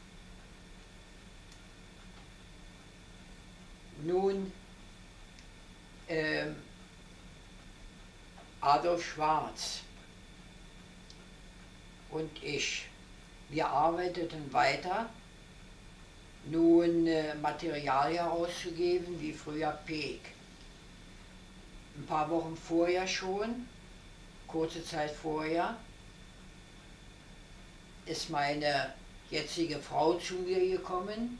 Nun, ähm, Adolf Schwarz und ich, wir arbeiteten weiter, nun äh, Material herauszugeben, wie früher Peek. Ein paar Wochen vorher schon, kurze Zeit vorher, ist meine jetzige Frau zu mir gekommen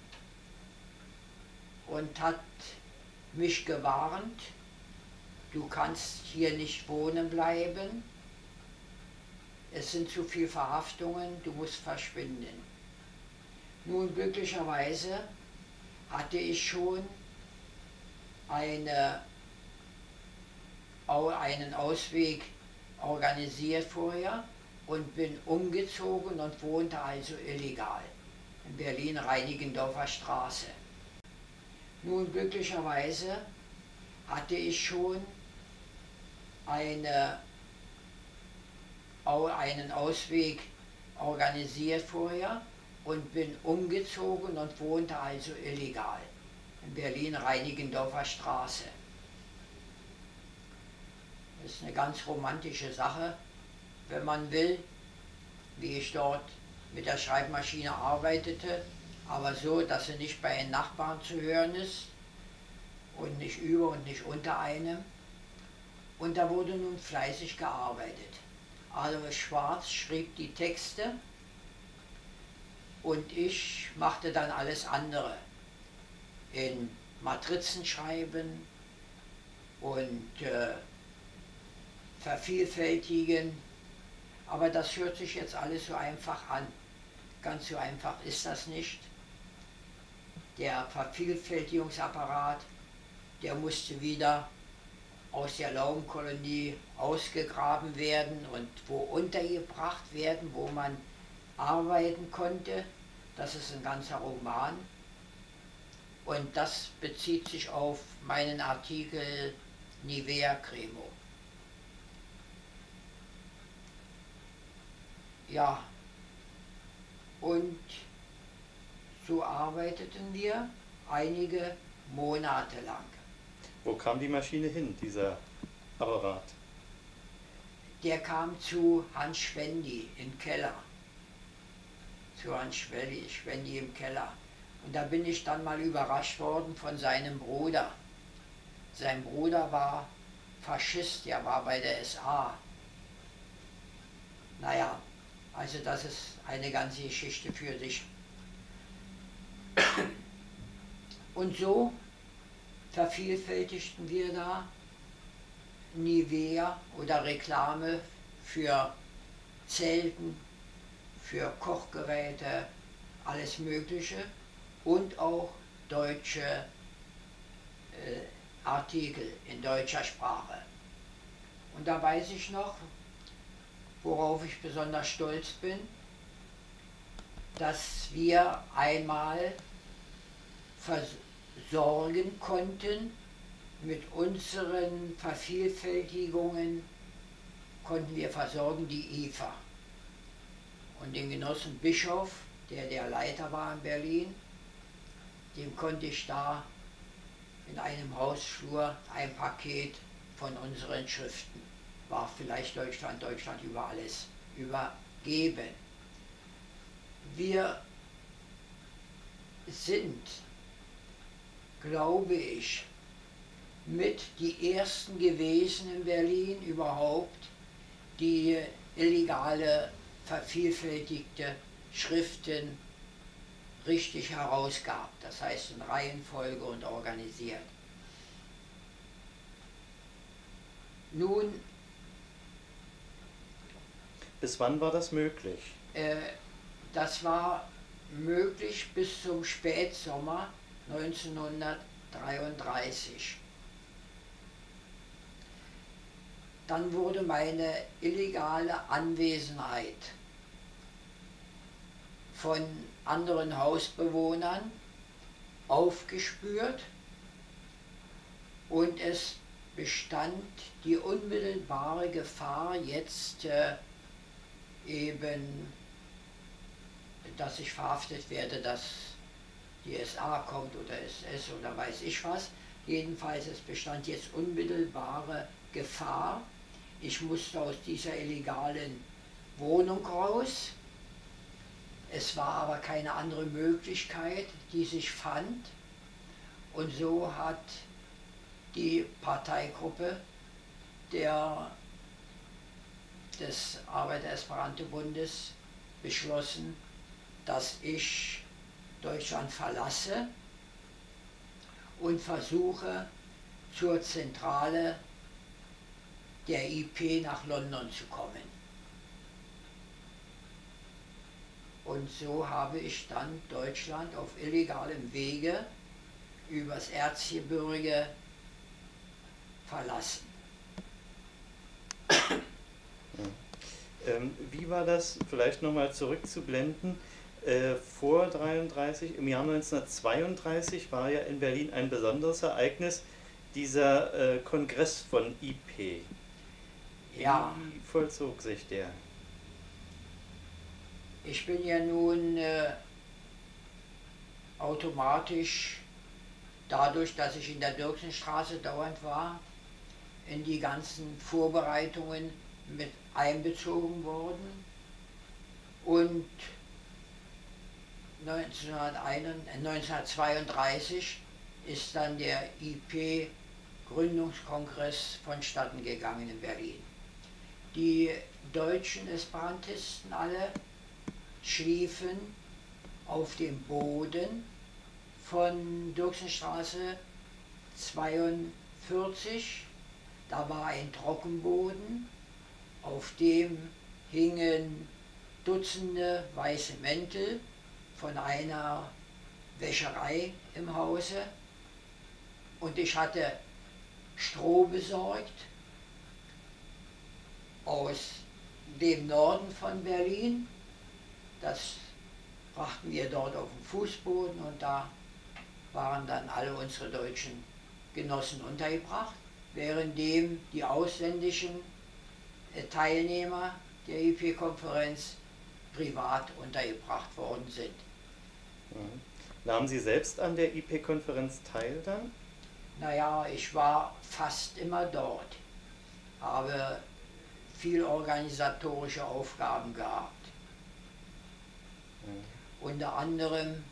und hat mich gewarnt, du kannst hier nicht wohnen bleiben, es sind zu viele Verhaftungen, du musst verschwinden. Nun, glücklicherweise hatte ich schon eine, einen Ausweg organisiert vorher und bin umgezogen und wohnte also illegal in Berlin-Reinickendorfer Straße. Nun, glücklicherweise hatte ich schon eine, einen Ausweg organisiert vorher und bin umgezogen und wohnte also illegal in Berlin-Reinickendorfer Straße. Das ist eine ganz romantische Sache, wenn man will, wie ich dort mit der Schreibmaschine arbeitete, aber so, dass sie nicht bei den Nachbarn zu hören ist und nicht über und nicht unter einem. Und da wurde nun fleißig gearbeitet. Alois Schwarz schrieb die Texte und ich machte dann alles andere. In Matrizen schreiben und äh, vervielfältigen. Aber das hört sich jetzt alles so einfach an. Ganz so einfach ist das nicht. Der Vervielfältigungsapparat, der musste wieder aus der Laubenkolonie ausgegraben werden und wo untergebracht werden, wo man arbeiten konnte. Das ist ein ganzer Roman. Und das bezieht sich auf meinen Artikel Nivea Cremo. Ja, und so arbeiteten wir einige Monate lang. Wo kam die Maschine hin, dieser Apparat? Der kam zu Hans Schwendi im Keller. Zu Hans Schwendi, Schwendi im Keller. Und da bin ich dann mal überrascht worden von seinem Bruder. Sein Bruder war Faschist, der war bei der S A. Naja, also das ist eine ganze Geschichte für sich. Und so vervielfältigten wir da Nivea oder Reklame für Zelten, für Kochgeräte, alles Mögliche und auch deutsche äh, Artikel in deutscher Sprache. Und da weiß ich noch, worauf ich besonders stolz bin, dass wir einmal versorgen konnten, mit unseren Vervielfältigungen konnten wir versorgen die I F A. Und den Genossen Bischof, der der Leiter war in Berlin, dem konnte ich da in einem Hausflur ein Paket von unseren Schriften, war vielleicht Deutschland, Deutschland über alles, übergeben. Wir sind, glaube ich, mit die ersten gewesen in Berlin überhaupt, die illegale, vervielfältigte Schriften richtig herausgab, das heißt in Reihenfolge und organisiert. Nun, bis wann war das möglich? Äh, das war möglich bis zum Spätsommer neunzehnhundertdreiunddreißig. Dann wurde meine illegale Anwesenheit von anderen Hausbewohnern aufgespürt und es bestand die unmittelbare Gefahr jetzt äh, eben, dass ich verhaftet werde, dass die S A kommt oder S S oder weiß ich was. Jedenfalls, es bestand jetzt unmittelbare Gefahr. Ich musste aus dieser illegalen Wohnung raus. Es war aber keine andere Möglichkeit, die sich fand. Und so hat die Parteigruppe der, des Arbeiter-Esperanto-Bundes beschlossen, dass ich Deutschland verlasse und versuche, zur Zentrale der I P nach London zu kommen. Und so habe ich dann Deutschland auf illegalem Wege übers Erzgebirge verlassen. Ähm, wie war das, vielleicht nochmal zurückzublenden, Äh, vor dreiunddreißig, im Jahr neunzehnhundertzweiunddreißig, war ja in Berlin ein besonderes Ereignis, dieser äh, Kongress von I P. Ja, Wie vollzog sich der? ich bin ja nun äh, automatisch, dadurch, dass ich in der Dirksenstraße dauernd war, in die ganzen Vorbereitungen mit einbezogen worden. Und neunzehnhundertzweiunddreißig ist dann der I P-Gründungskongress vonstatten gegangen in Berlin. Die deutschen Esperantisten alle schliefen auf dem Boden von Dirksenstraße zweiundvierzig. Da war ein Trockenboden, auf dem hingen Dutzende weiße Mäntel von einer Wäscherei im Hause, und ich hatte Stroh besorgt aus dem Norden von Berlin. Das brachten wir dort auf den Fußboden, und da waren dann alle unsere deutschen Genossen untergebracht, währenddem die ausländischen Teilnehmer der I P-Konferenz privat untergebracht worden sind. Mhm. Nahmen Sie selbst an der I P-Konferenz teil dann? Naja, ich war fast immer dort, habe viel organisatorische Aufgaben gehabt. Mhm. Unter anderem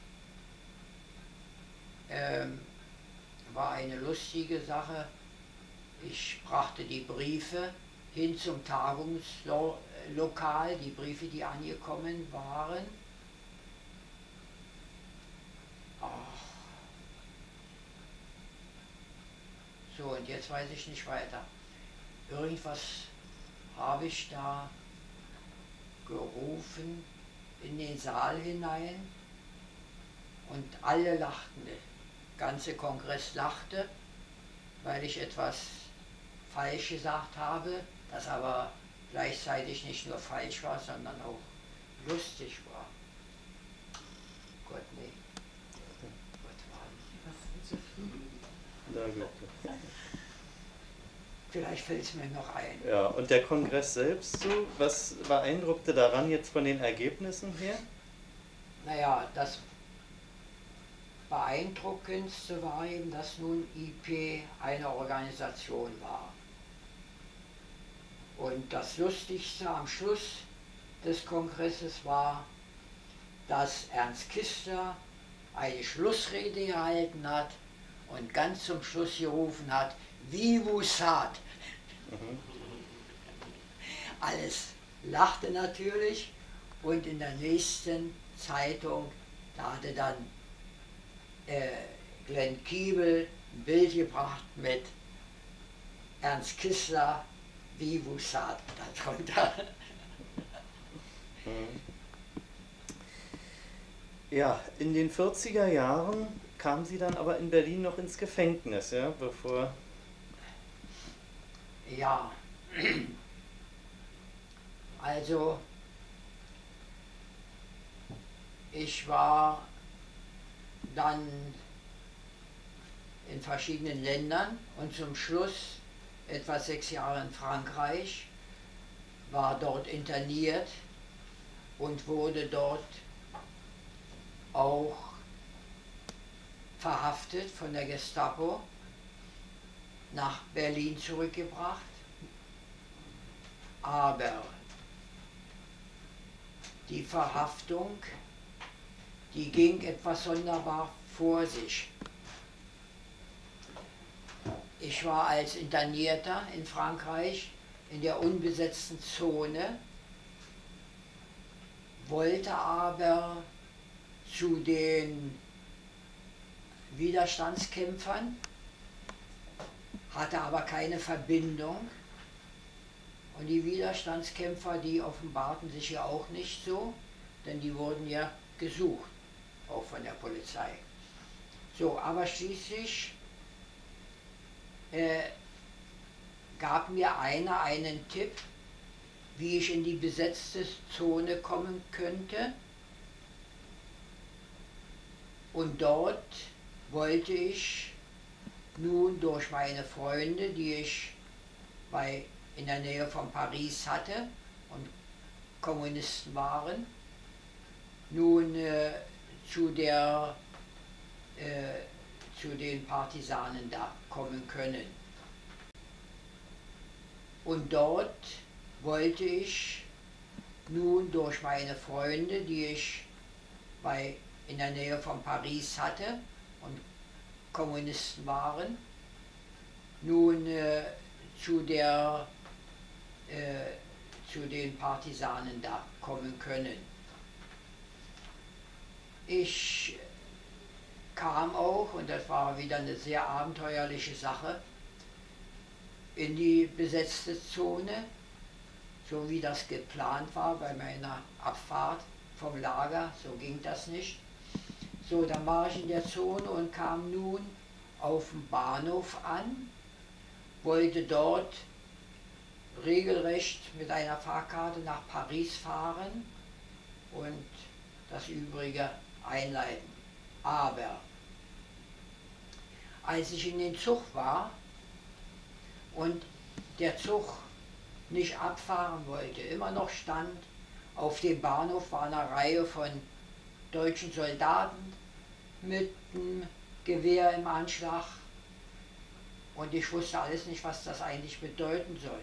ähm, war eine lustige Sache, ich brachte die Briefe hin zum Tagungslokal, die Briefe, die angekommen waren. Ach. So, und jetzt weiß ich nicht weiter. Irgendwas habe ich da gerufen in den Saal hinein, und alle lachten. Der ganze Kongress lachte, weil ich etwas falsch gesagt habe, das aber gleichzeitig nicht nur falsch war, sondern auch lustig war. Gott, nee. Gott, war Na gut. Vielleicht fällt es mir noch ein. Ja, und der Kongress selbst so, was beeindruckte daran jetzt von den Ergebnissen her? Naja, das Beeindruckendste war eben, dass nun I P eine Organisation war. Und das Lustigste am Schluss des Kongresses war, dass Ernst Kistler eine Schlussrede gehalten hat und ganz zum Schluss gerufen hat: Vivus Sat! Mhm. Alles lachte natürlich, und in der nächsten Zeitung, da hatte dann äh, Glenn Kiebel ein Bild gebracht mit Ernst Kistler, Vivus Sat darunter. Mhm. Ja, in den vierziger Jahren kamen Sie dann aber in Berlin noch ins Gefängnis, ja, bevor... Ja, also ich war dann in verschiedenen Ländern und zum Schluss etwa sechs Jahre in Frankreich, war dort interniert und wurde dort auch verhaftet von der Gestapo, nach Berlin zurückgebracht. Aber die Verhaftung, die ging etwas sonderbar vor sich. Ich war als Internierter in Frankreich in der unbesetzten Zone, wollte aber zu den Widerstandskämpfern, hatte aber keine Verbindung, und die Widerstandskämpfer, die offenbarten sich ja auch nicht so, denn die wurden ja gesucht, auch von der Polizei. So, aber schließlich äh, gab mir einer einen Tipp, wie ich in die besetzte Zone kommen könnte, Und dort wollte ich nun durch meine Freunde, die ich bei, in der Nähe von Paris hatte und Kommunisten waren, nun äh, zu, der, äh, zu den Partisanen da kommen können. Und dort wollte ich nun durch meine Freunde, die ich bei, in der Nähe von Paris hatte und Kommunisten waren, nun äh, zu, der, äh, zu den Partisanen da kommen können. Ich kam auch, und das war wieder eine sehr abenteuerliche Sache, in die besetzte Zone, so wie das geplant war bei meiner Abfahrt vom Lager, so ging das nicht. So, dann war ich in der Zone und kam nun auf dem Bahnhof an, wollte dort regelrecht mit einer Fahrkarte nach Paris fahren und das Übrige einleiten. Aber als ich in den Zug war und der Zug nicht abfahren wollte, immer noch stand, auf dem Bahnhof war eine Reihe von deutschen Soldaten mit einem Gewehr im Anschlag und ich wusste alles nicht, was das eigentlich bedeuten soll.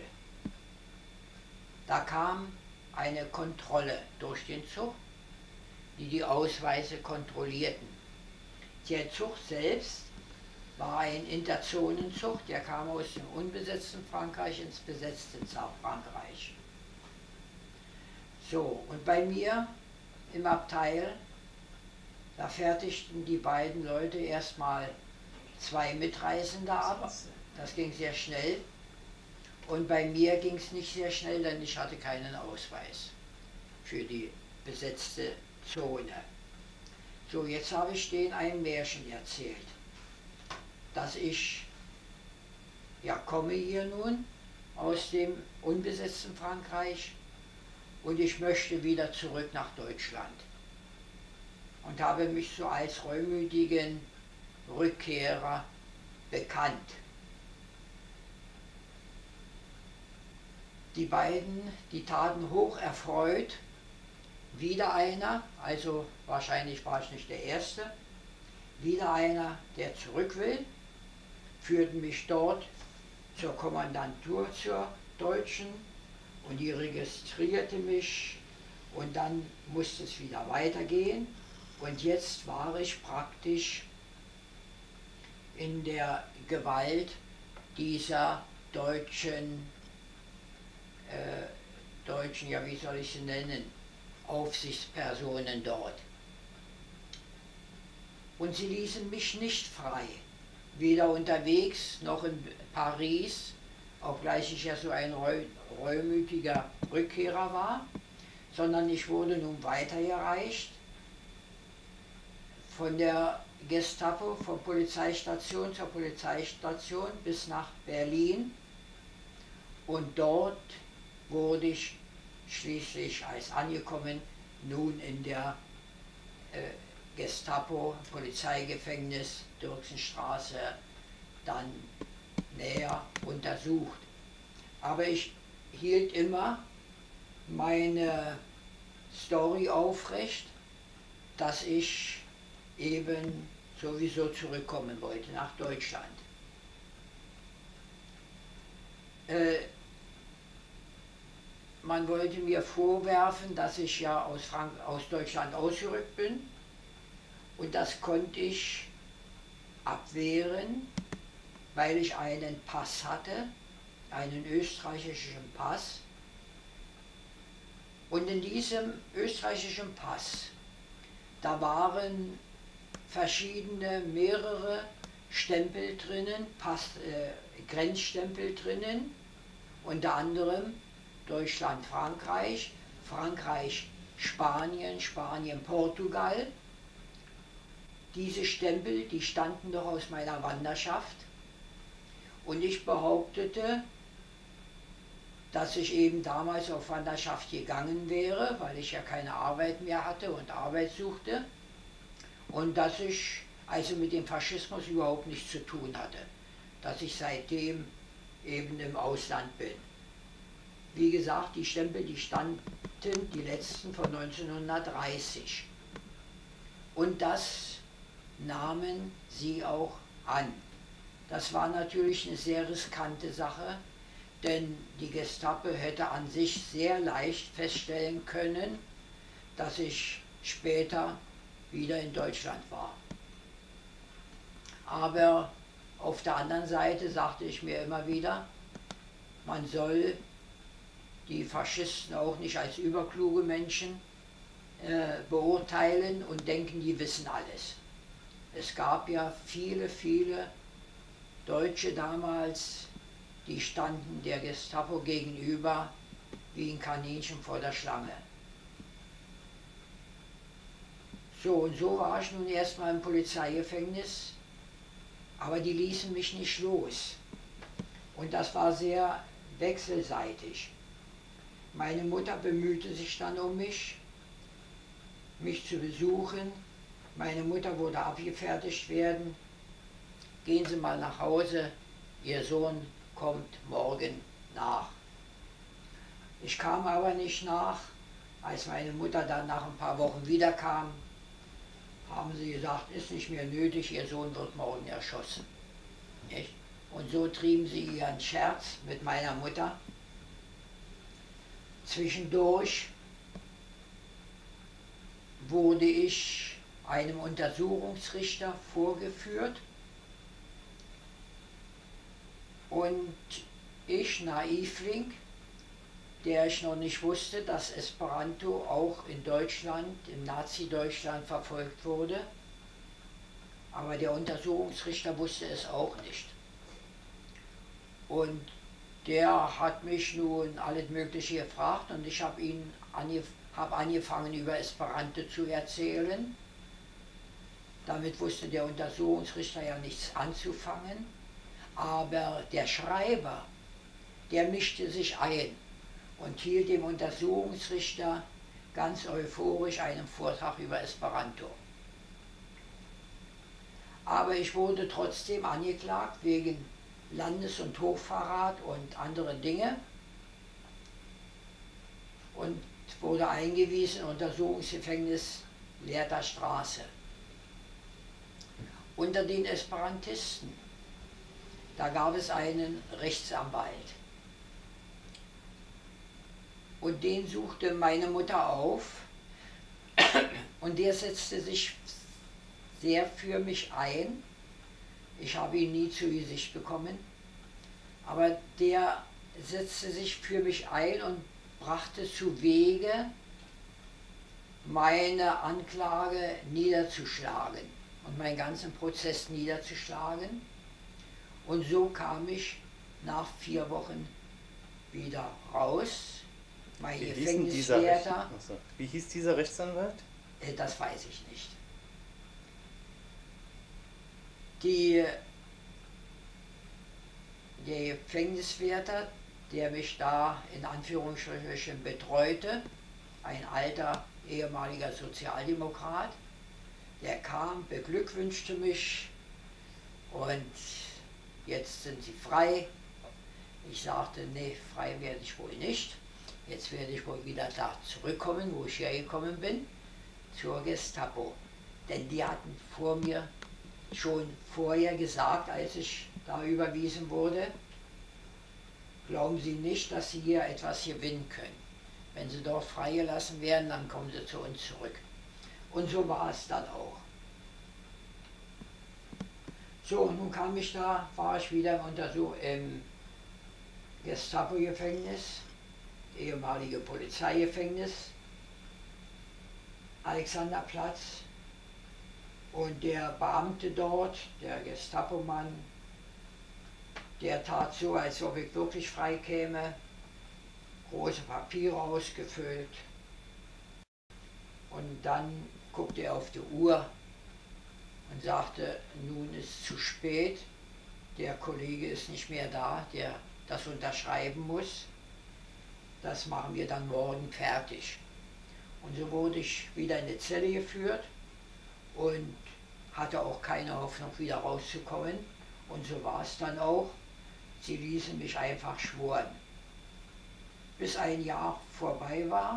Da kam eine Kontrolle durch den Zug, die die Ausweise kontrollierten. Der Zug selbst war ein Interzonenzug, der kam aus dem unbesetzten Frankreich ins besetzte Frankreich. So, und bei mir im Abteil, da fertigten die beiden Leute erstmal zwei Mitreisende ab. Das ging sehr schnell. Und bei mir ging es nicht sehr schnell, denn ich hatte keinen Ausweis für die besetzte Zone. So, jetzt habe ich denen ein Märchen erzählt, dass ich, ja, komme hier nun aus dem unbesetzten Frankreich und ich möchte wieder zurück nach Deutschland. Und habe mich so als reumütigen Rückkehrer bekannt. Die beiden, die taten hoch erfreut, wieder einer, also wahrscheinlich war ich nicht der Erste, wieder einer, der zurück will, führten mich dort zur Kommandantur, zur Deutschen, und die registrierte mich und dann musste es wieder weitergehen. Und jetzt war ich praktisch in der Gewalt dieser deutschen, äh, deutschen, ja wie soll ich sie nennen, Aufsichtspersonen dort. Und sie ließen mich nicht frei, weder unterwegs noch in Paris, obgleich ich ja so ein reumütiger Rückkehrer war, sondern ich wurde nun weitergereicht von der Gestapo, von Polizeistation zur Polizeistation bis nach Berlin. Und dort wurde ich schließlich als angekommen nun in der äh, Gestapo, Polizeigefängnis, Dirksenstraße, dann näher untersucht. Aber ich hielt immer meine Story aufrecht, dass ich eben sowieso zurückkommen wollte nach Deutschland. Äh, man wollte mir vorwerfen, dass ich ja aus, Frank aus Deutschland ausgerückt bin, und das konnte ich abwehren, weil ich einen Pass hatte, einen österreichischen Pass. Und in diesem österreichischen Pass, da waren verschiedene, mehrere Stempel drinnen, Pass, äh, Grenzstempel drinnen, unter anderem Deutschland, Frankreich, Frankreich, Spanien, Spanien, Portugal. Diese Stempel, die standen noch aus meiner Wanderschaft, und ich behauptete, dass ich eben damals auf Wanderschaft gegangen wäre, weil ich ja keine Arbeit mehr hatte und Arbeit suchte. und dass ich also mit dem Faschismus überhaupt nichts zu tun hatte, dass ich seitdem eben im Ausland bin. Wie gesagt, die Stempel, die standen, die letzten von neunzehnhundertdreißig. Und das nahmen sie auch an. Das war natürlich eine sehr riskante Sache, denn die Gestapo hätte an sich sehr leicht feststellen können, dass ich später wieder in Deutschland war. Aber auf der anderen Seite sagte ich mir immer wieder, man soll die Faschisten auch nicht als überkluge Menschen äh, beurteilen und denken, die wissen alles. Es gab ja viele, viele Deutsche damals, die standen der Gestapo gegenüber wie ein Kaninchen vor der Schlange. So und so war ich nun erstmal im Polizeigefängnis, aber die ließen mich nicht los. Und das war sehr wechselseitig. Meine Mutter bemühte sich dann um mich, mich zu besuchen. Meine Mutter wurde abgefertigt werden. Gehen Sie mal nach Hause, Ihr Sohn kommt morgen nach. Ich kam aber nicht nach. Als meine Mutter dann nach ein paar Wochen wiederkam, haben sie gesagt, ist nicht mehr nötig, Ihr Sohn wird morgen erschossen. Nicht? Und so trieben sie ihren Scherz mit meiner Mutter. Zwischendurch wurde ich einem Untersuchungsrichter vorgeführt und ich, Naivling, der ich noch nicht wusste, dass Esperanto auch in Deutschland, im Nazi-Deutschland verfolgt wurde, aber der Untersuchungsrichter wusste es auch nicht. Und der hat mich nun alles Mögliche gefragt und ich habe ihn angef hab angefangen, über Esperanto zu erzählen. Damit wusste der Untersuchungsrichter ja nichts anzufangen, aber der Schreiber, der mischte sich ein und hielt dem Untersuchungsrichter ganz euphorisch einen Vortrag über Esperanto. Aber ich wurde trotzdem angeklagt wegen Landes- und Hochverrat und andere Dinge und wurde eingewiesen in Untersuchungsgefängnis Lehrter Straße. Unter den Esperantisten, da gab es einen Rechtsanwalt. Und den suchte meine Mutter auf und der setzte sich sehr für mich ein. Ich habe ihn nie zu Gesicht bekommen, aber der setzte sich für mich ein und brachte zu Wege, meine Anklage niederzuschlagen und meinen ganzen Prozess niederzuschlagen. Und so kam ich nach vier Wochen wieder raus. Mein Wie, Gefängniswärter. Achso. Wie hieß dieser Rechtsanwalt? Das weiß ich nicht. Die, der Gefängniswärter, der mich da in Anführungsstrichen betreute, ein alter ehemaliger Sozialdemokrat, der kam, beglückwünschte mich und jetzt sind Sie frei. Ich sagte, nee, frei werde ich wohl nicht. Jetzt werde ich wohl wieder da zurückkommen, wo ich hergekommen bin, zur Gestapo. Denn die hatten vor mir schon vorher gesagt, als ich da überwiesen wurde, glauben Sie nicht, dass Sie hier etwas gewinnen können. Wenn Sie dort freigelassen werden, dann kommen Sie zu uns zurück. Und so war es dann auch. So, nun kam ich da, war ich wieder im Untersuch im Gestapo-Gefängnis, ehemalige Polizeigefängnis, Alexanderplatz. Und der Beamte dort, der Gestapo-Mann, der tat so, als ob ich wirklich frei käme, große Papiere ausgefüllt. Und dann guckte er auf die Uhr und sagte, nun ist zu spät, der Kollege ist nicht mehr da, der das unterschreiben muss. Das machen wir dann morgen fertig. Und so wurde ich wieder in die Zelle geführt und hatte auch keine Hoffnung, wieder rauszukommen. Und so war es dann auch. Sie ließen mich einfach schworen. Bis ein Jahr vorbei war,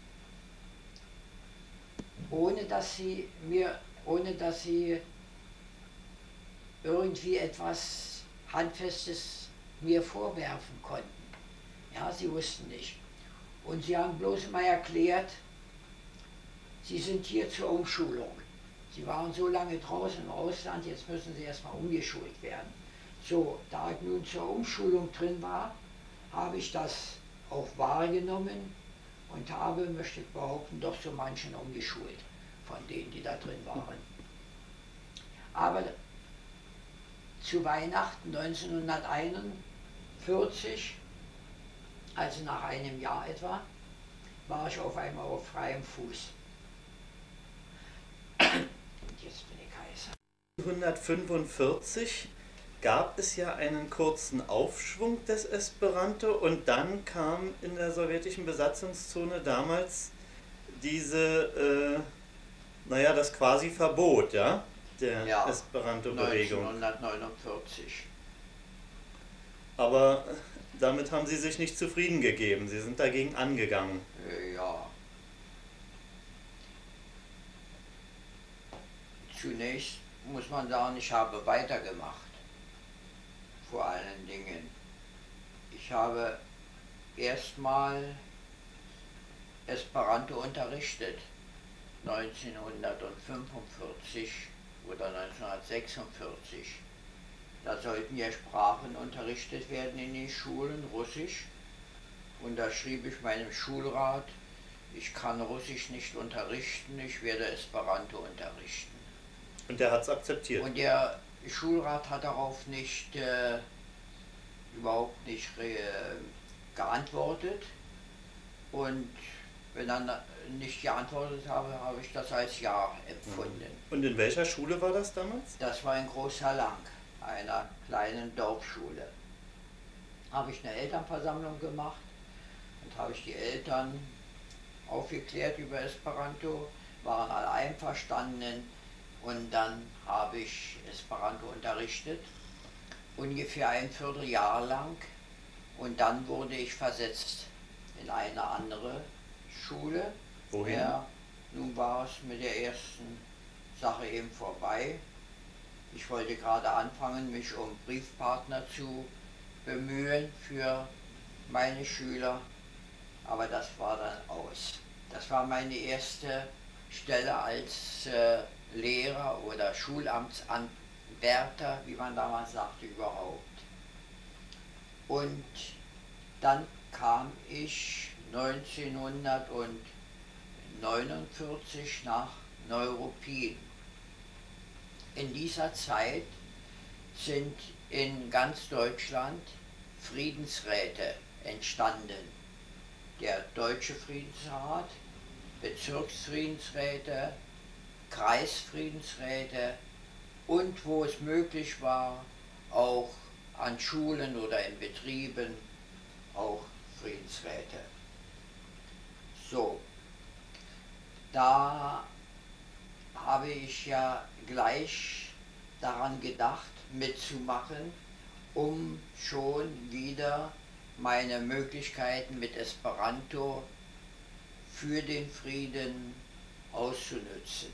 ohne dass sie mir, ohne dass sie irgendwie etwas Handfestes mir vorwerfen konnten. Ja, sie wussten nicht. Und sie haben bloß immer erklärt, sie sind hier zur Umschulung. Sie waren so lange draußen im Ausland, jetzt müssen sie erstmal umgeschult werden. So, da ich nun zur Umschulung drin war, habe ich das auch wahrgenommen und habe, möchte ich behaupten, doch so manchen umgeschult, von denen, die da drin waren. Aber zu Weihnachten neunzehnhunderteinundvierzig, also nach einem Jahr etwa, war ich auf einmal auf freiem Fuß. Und jetzt bin ich heiß. neunzehnhundertfünfundvierzig gab es ja einen kurzen Aufschwung des Esperanto und dann kam in der sowjetischen Besatzungszone damals diese, äh, naja, das quasi Verbot, ja, der Ja, Esperanto-Bewegung. neunzehnhundertneunundvierzig. Aber damit haben Sie sich nicht zufrieden gegeben, Sie sind dagegen angegangen. Äh, ja. Zunächst muss man sagen, ich habe weitergemacht. Vor allen Dingen. Ich habe erstmal Esperanto unterrichtet, neunzehnhundertfünfundvierzig oder neunzehnhundertsechsundvierzig. Da sollten ja Sprachen unterrichtet werden in den Schulen, Russisch. Und da schrieb ich meinem Schulrat, ich kann Russisch nicht unterrichten, ich werde Esperanto unterrichten. Und der hat es akzeptiert. Und der Schulrat hat darauf nicht, äh, überhaupt nicht äh, geantwortet. Und wenn er nicht geantwortet habe, habe ich das als Ja empfunden. Und in welcher Schule war das damals? Das war in Großherlang, einer kleinen Dorfschule. Habe ich eine Elternversammlung gemacht und habe ich die Eltern aufgeklärt über Esperanto, waren alle einverstanden. Und dann habe ich Esperanto unterrichtet, ungefähr ein Vierteljahr lang. Und dann wurde ich versetzt in eine andere Schule. Wohin? Ja, nun war es mit der ersten Sache eben vorbei. Ich wollte gerade anfangen, mich um Briefpartner zu bemühen für meine Schüler, aber das war dann aus. Das war meine erste Stelle als äh, Lehrer oder Schulamtsanwärter, wie man damals sagte, überhaupt. Und dann kam ich neunzehnhundertneunundvierzig nach Neuruppin. In dieser Zeit sind in ganz Deutschland Friedensräte entstanden. Der Deutsche Friedensrat, Bezirksfriedensräte, Kreisfriedensräte und, wo es möglich war, auch an Schulen oder in Betrieben auch Friedensräte. So, da habe ich ja gleich daran gedacht, mitzumachen, um schon wieder meine Möglichkeiten mit Esperanto für den Frieden auszunützen.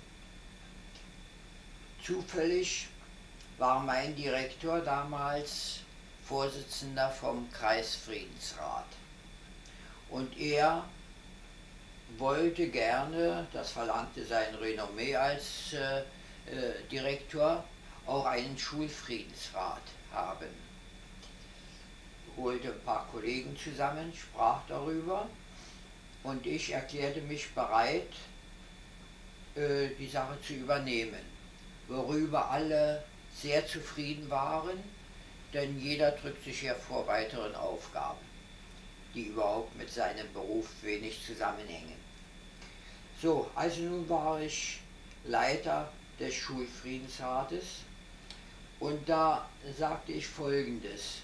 Zufällig war mein Direktor damals Vorsitzender vom Kreisfriedensrat. Und er wollte gerne, das verlangte sein Renommee als äh, äh, Direktor, auch einen Schulfriedensrat haben. Holte ein paar Kollegen zusammen, sprach darüber und ich erklärte mich bereit, äh, die Sache zu übernehmen, worüber alle sehr zufrieden waren, denn jeder drückt sich ja vor weiteren Aufgaben, die überhaupt mit seinem Beruf wenig zusammenhängen. So, also nun war ich Leiter des Schulfriedensrates und da sagte ich Folgendes: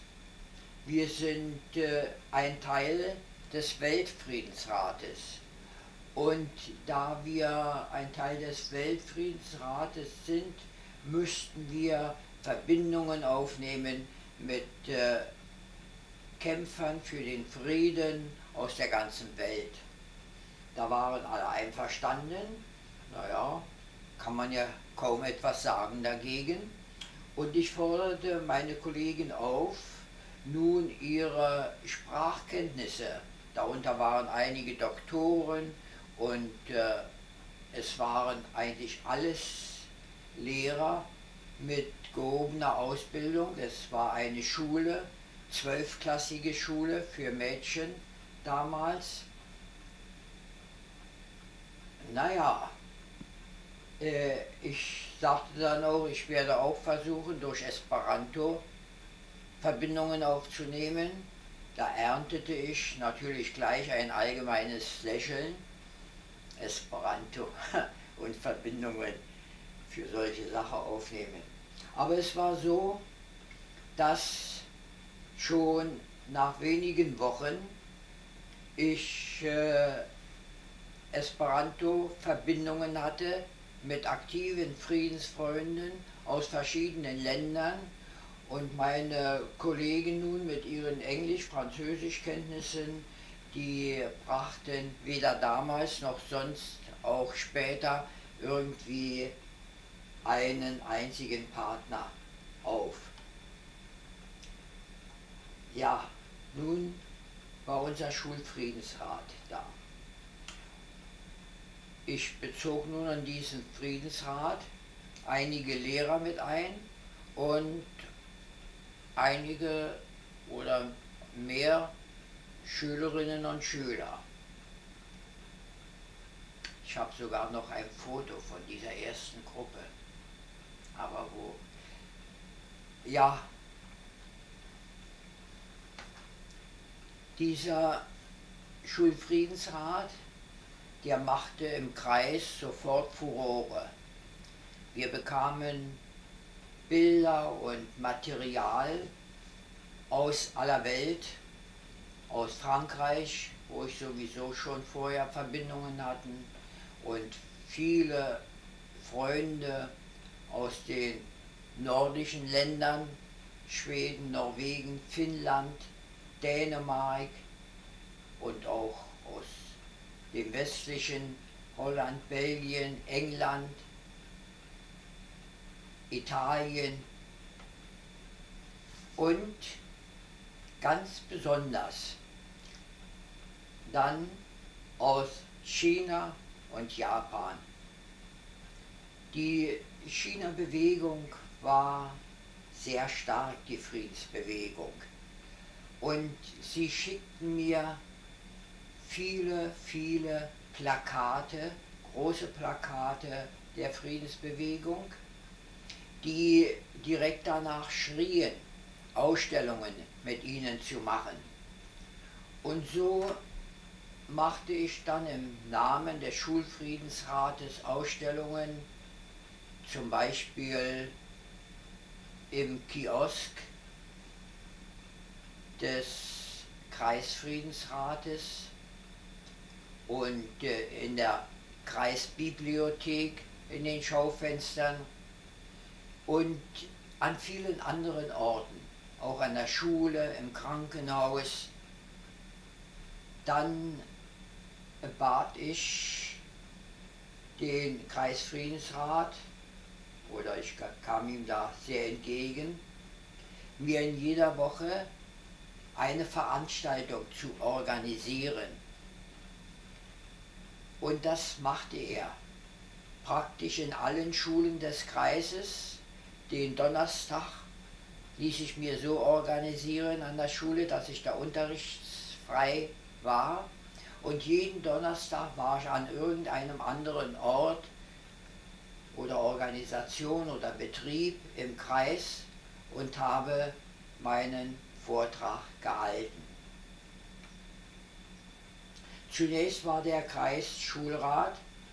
Wir sind äh, ein Teil des Weltfriedensrates Und da wir ein Teil des Weltfriedensrates sind, müssten wir Verbindungen aufnehmen mit äh, Kämpfern für den Frieden aus der ganzen Welt. Da waren alle einverstanden, naja, kann man ja kaum etwas sagen dagegen. Und ich forderte meine Kollegen auf, nun ihre Sprachkenntnisse, darunter waren einige Doktoren und äh, es waren eigentlich alles Lehrer mit gehobener Ausbildung. Es war eine Schule, zwölfklassige Schule für Mädchen damals. Naja, äh, ich sagte dann auch, ich werde auch versuchen, durch Esperanto Verbindungen aufzunehmen. Da erntete ich natürlich gleich ein allgemeines Lächeln. Esperanto und Verbindungen für solche Sachen aufnehmen. Aber es war so, dass schon nach wenigen Wochen ich äh, Esperanto-Verbindungen hatte mit aktiven Friedensfreunden aus verschiedenen Ländern und meine Kollegen nun mit ihren Englisch-Französisch-Kenntnissen, die brachten weder damals noch sonst auch später irgendwie einen einzigen Partner auf. Ja, nun war unser Schulfriedensrat da. Ich bezog nun an diesen Friedensrat einige Lehrer mit ein und einige oder mehr Schülerinnen und Schüler. Ich habe sogar noch ein Foto von dieser ersten Gruppe. Aber wo? Ja, dieser Schulfriedensrat, der machte im Kreis sofort Furore. Wir bekamen Bilder und Material aus aller Welt, aus Frankreich, wo ich sowieso schon vorher Verbindungen hatte, und viele Freunde aus den nordischen Ländern, Schweden, Norwegen, Finnland, Dänemark und auch aus dem westlichen Holland, Belgien, England, Italien und ganz besonders dann aus China und Japan. Die China-Bewegung war sehr stark, die Friedensbewegung. Und sie schickten mir viele, viele Plakate, große Plakate der Friedensbewegung, die direkt danach schrien, Ausstellungen mit ihnen zu machen. Und so machte ich dann im Namen des Schulfriedensrates Ausstellungen, zum Beispiel im Kiosk des Kreisfriedensrates und äh, in der Kreisbibliothek in den Schaufenstern und an vielen anderen Orten, auch an der Schule, im Krankenhaus. Dann bat ich den Kreisfriedensrat, oder ich kam ihm da sehr entgegen, mir in jeder Woche eine Veranstaltung zu organisieren. Und das machte er praktisch in allen Schulen des Kreises. Den Donnerstag ließ ich mir so organisieren an der Schule, dass ich da unterrichtsfrei war. Und jeden Donnerstag war ich an irgendeinem anderen Ort oder Organisation oder Betrieb im Kreis und habe meinen Vortrag gehalten. Zunächst war der Kreisschulrat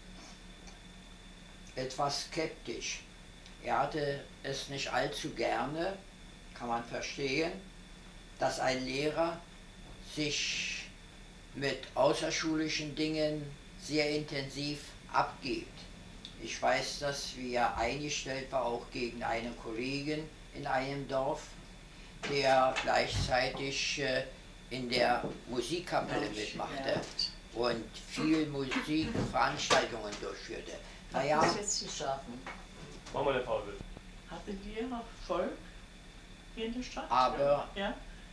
etwas skeptisch. Er hatte es nicht allzu gerne, kann man verstehen, dass ein Lehrer sich mit außerschulischen Dingen sehr intensiv abgibt. Ich weiß, dass wir eingestellt war auch gegen einen Kollegen in einem Dorf, der gleichzeitig äh, in der Musikkapelle mitmachte und viel Musikveranstaltungen durchführte. Naja, das jetzt zu schaffen. Machen wir eine Pause. Hattet ihr noch Volk hier in der Stadt? aber, Ja?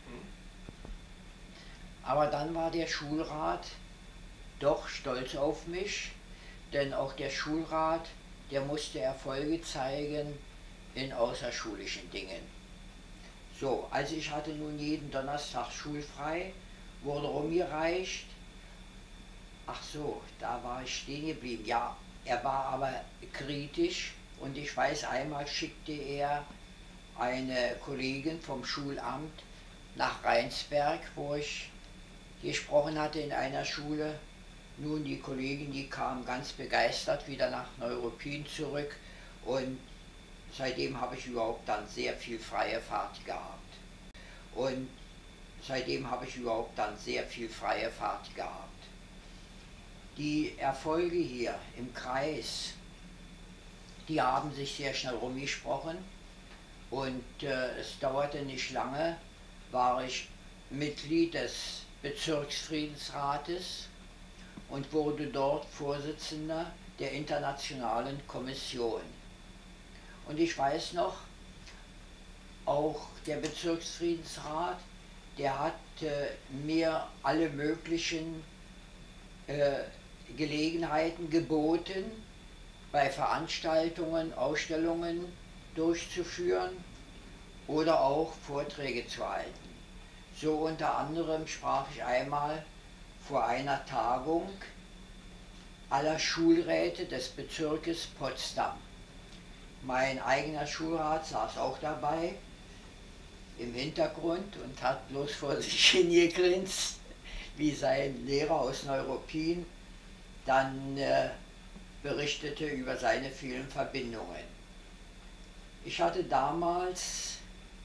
aber dann war der Schulrat doch stolz auf mich, denn auch der Schulrat, der musste Erfolge zeigen in außerschulischen Dingen. So, also ich hatte nun jeden Donnerstag schulfrei, wurde rumgereicht. Ach so, da war ich stehen geblieben. Ja, er war aber kritisch und ich weiß, einmal schickte er eine Kollegin vom Schulamt nach Rheinsberg, wo ich gesprochen hatte in einer Schule. Nun, die Kollegin, die kam ganz begeistert wieder nach Neuruppin zurück und seitdem habe ich überhaupt dann sehr viel freie Fahrt gehabt. Und seitdem habe ich überhaupt dann sehr viel freie Fahrt gehabt. Die Erfolge hier im Kreis, die haben sich sehr schnell rumgesprochen und äh, es dauerte nicht lange, war ich Mitglied des Bezirksfriedensrates und wurde dort Vorsitzender der Internationalen Kommission. Und ich weiß noch, auch der Bezirksfriedensrat, der hat äh, mir alle möglichen äh, Gelegenheiten geboten, bei Veranstaltungen, Ausstellungen durchzuführen oder auch Vorträge zu halten. So unter anderem sprach ich einmal vor einer Tagung aller Schulräte des Bezirkes Potsdam. Mein eigener Schulrat saß auch dabei im Hintergrund und hat bloß vor sich hingegrinst, wie sein Lehrer aus Neuruppin dann äh, berichtete über seine vielen Verbindungen. Ich hatte damals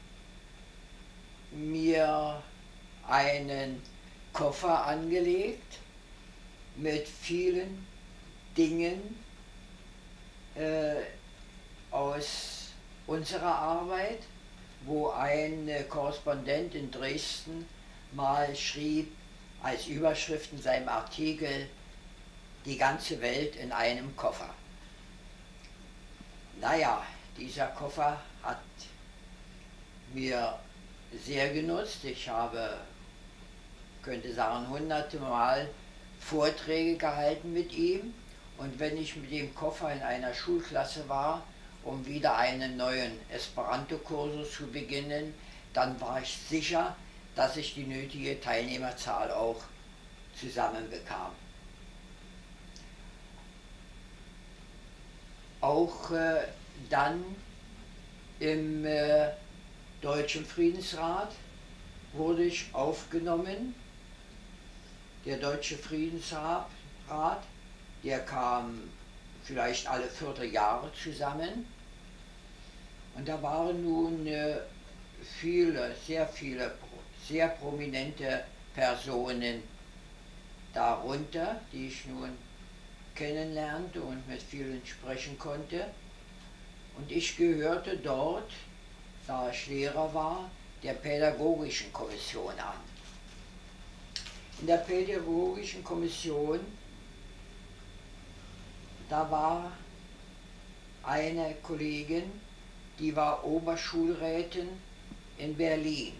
mir einen Koffer angelegt mit vielen Dingen äh, aus unserer Arbeit, wo ein äh, Korrespondent in Dresden mal schrieb, als Überschrift in seinem Artikel, die ganze Welt in einem Koffer. Naja, dieser Koffer hat mir sehr genutzt. Ich habe, könnte sagen, hunderte Mal Vorträge gehalten mit ihm. Und wenn ich mit dem Koffer in einer Schulklasse war, um wieder einen neuen Esperanto-Kursus zu beginnen, dann war ich sicher, dass ich die nötige Teilnehmerzahl auch zusammenbekam. Auch äh, dann im äh, Deutschen Friedensrat wurde ich aufgenommen. Der Deutsche Friedensrat, der kam vielleicht alle Vierteljahre zusammen. Und da waren nun äh, viele, sehr viele, sehr prominente Personen darunter, die ich nun kennenlernte und mit vielen sprechen konnte. Und ich gehörte dort, da ich Lehrer war, der Pädagogischen Kommission an. In der Pädagogischen Kommission, da war eine Kollegin, die war Oberschulrätin in Berlin.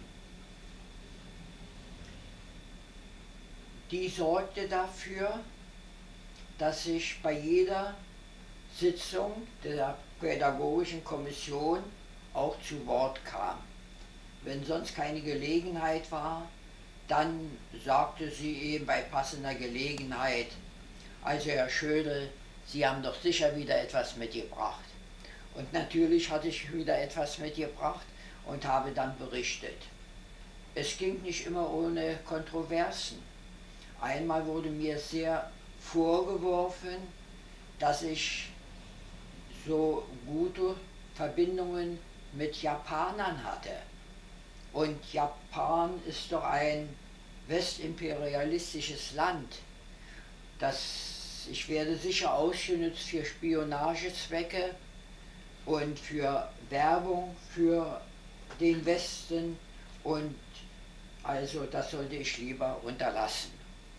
Die sorgte dafür, dass ich bei jeder Sitzung der Pädagogischen Kommission auch zu Wort kam. Wenn sonst keine Gelegenheit war, dann sagte sie eben bei passender Gelegenheit, also Herr Schödel, Sie haben doch sicher wieder etwas mitgebracht. Und natürlich hatte ich wieder etwas mitgebracht und habe dann berichtet. Es ging nicht immer ohne Kontroversen. Einmal wurde mir sehr vorgeworfen, dass ich so gute Verbindungen mit Japanern hatte. Und Japan ist doch ein westimperialistisches Land, das ich werde sicher ausgenutzt für Spionagezwecke und für Werbung für den Westen, und also das sollte ich lieber unterlassen.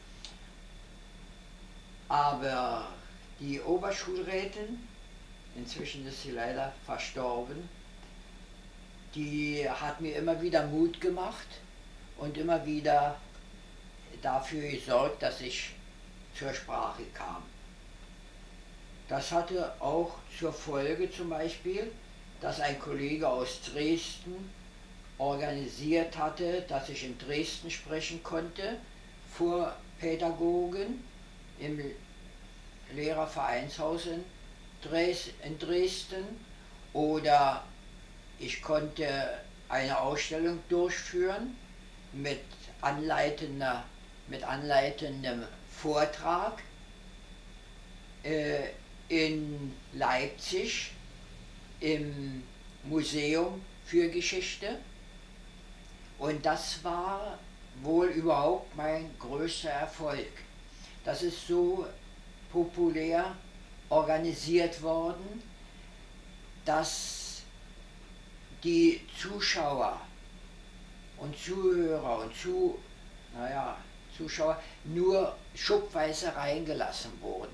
Aber die Oberschulrätin, inzwischen ist sie leider verstorben, die hat mir immer wieder Mut gemacht und immer wieder dafür gesorgt, dass ich zur Sprache kam. Das hatte auch zur Folge zum Beispiel, dass ein Kollege aus Dresden organisiert hatte, dass ich in Dresden sprechen konnte vor Pädagogen im Lehrervereinshaus in Dresden, oder ich konnte eine Ausstellung durchführen mit, anleitender, mit anleitendem Vortrag äh, in Leipzig im Museum für Geschichte, und das war wohl überhaupt mein größter Erfolg. Das ist so populär organisiert worden, dass die Zuschauer und Zuhörer und zu, naja, Zuschauer nur schubweise reingelassen wurden.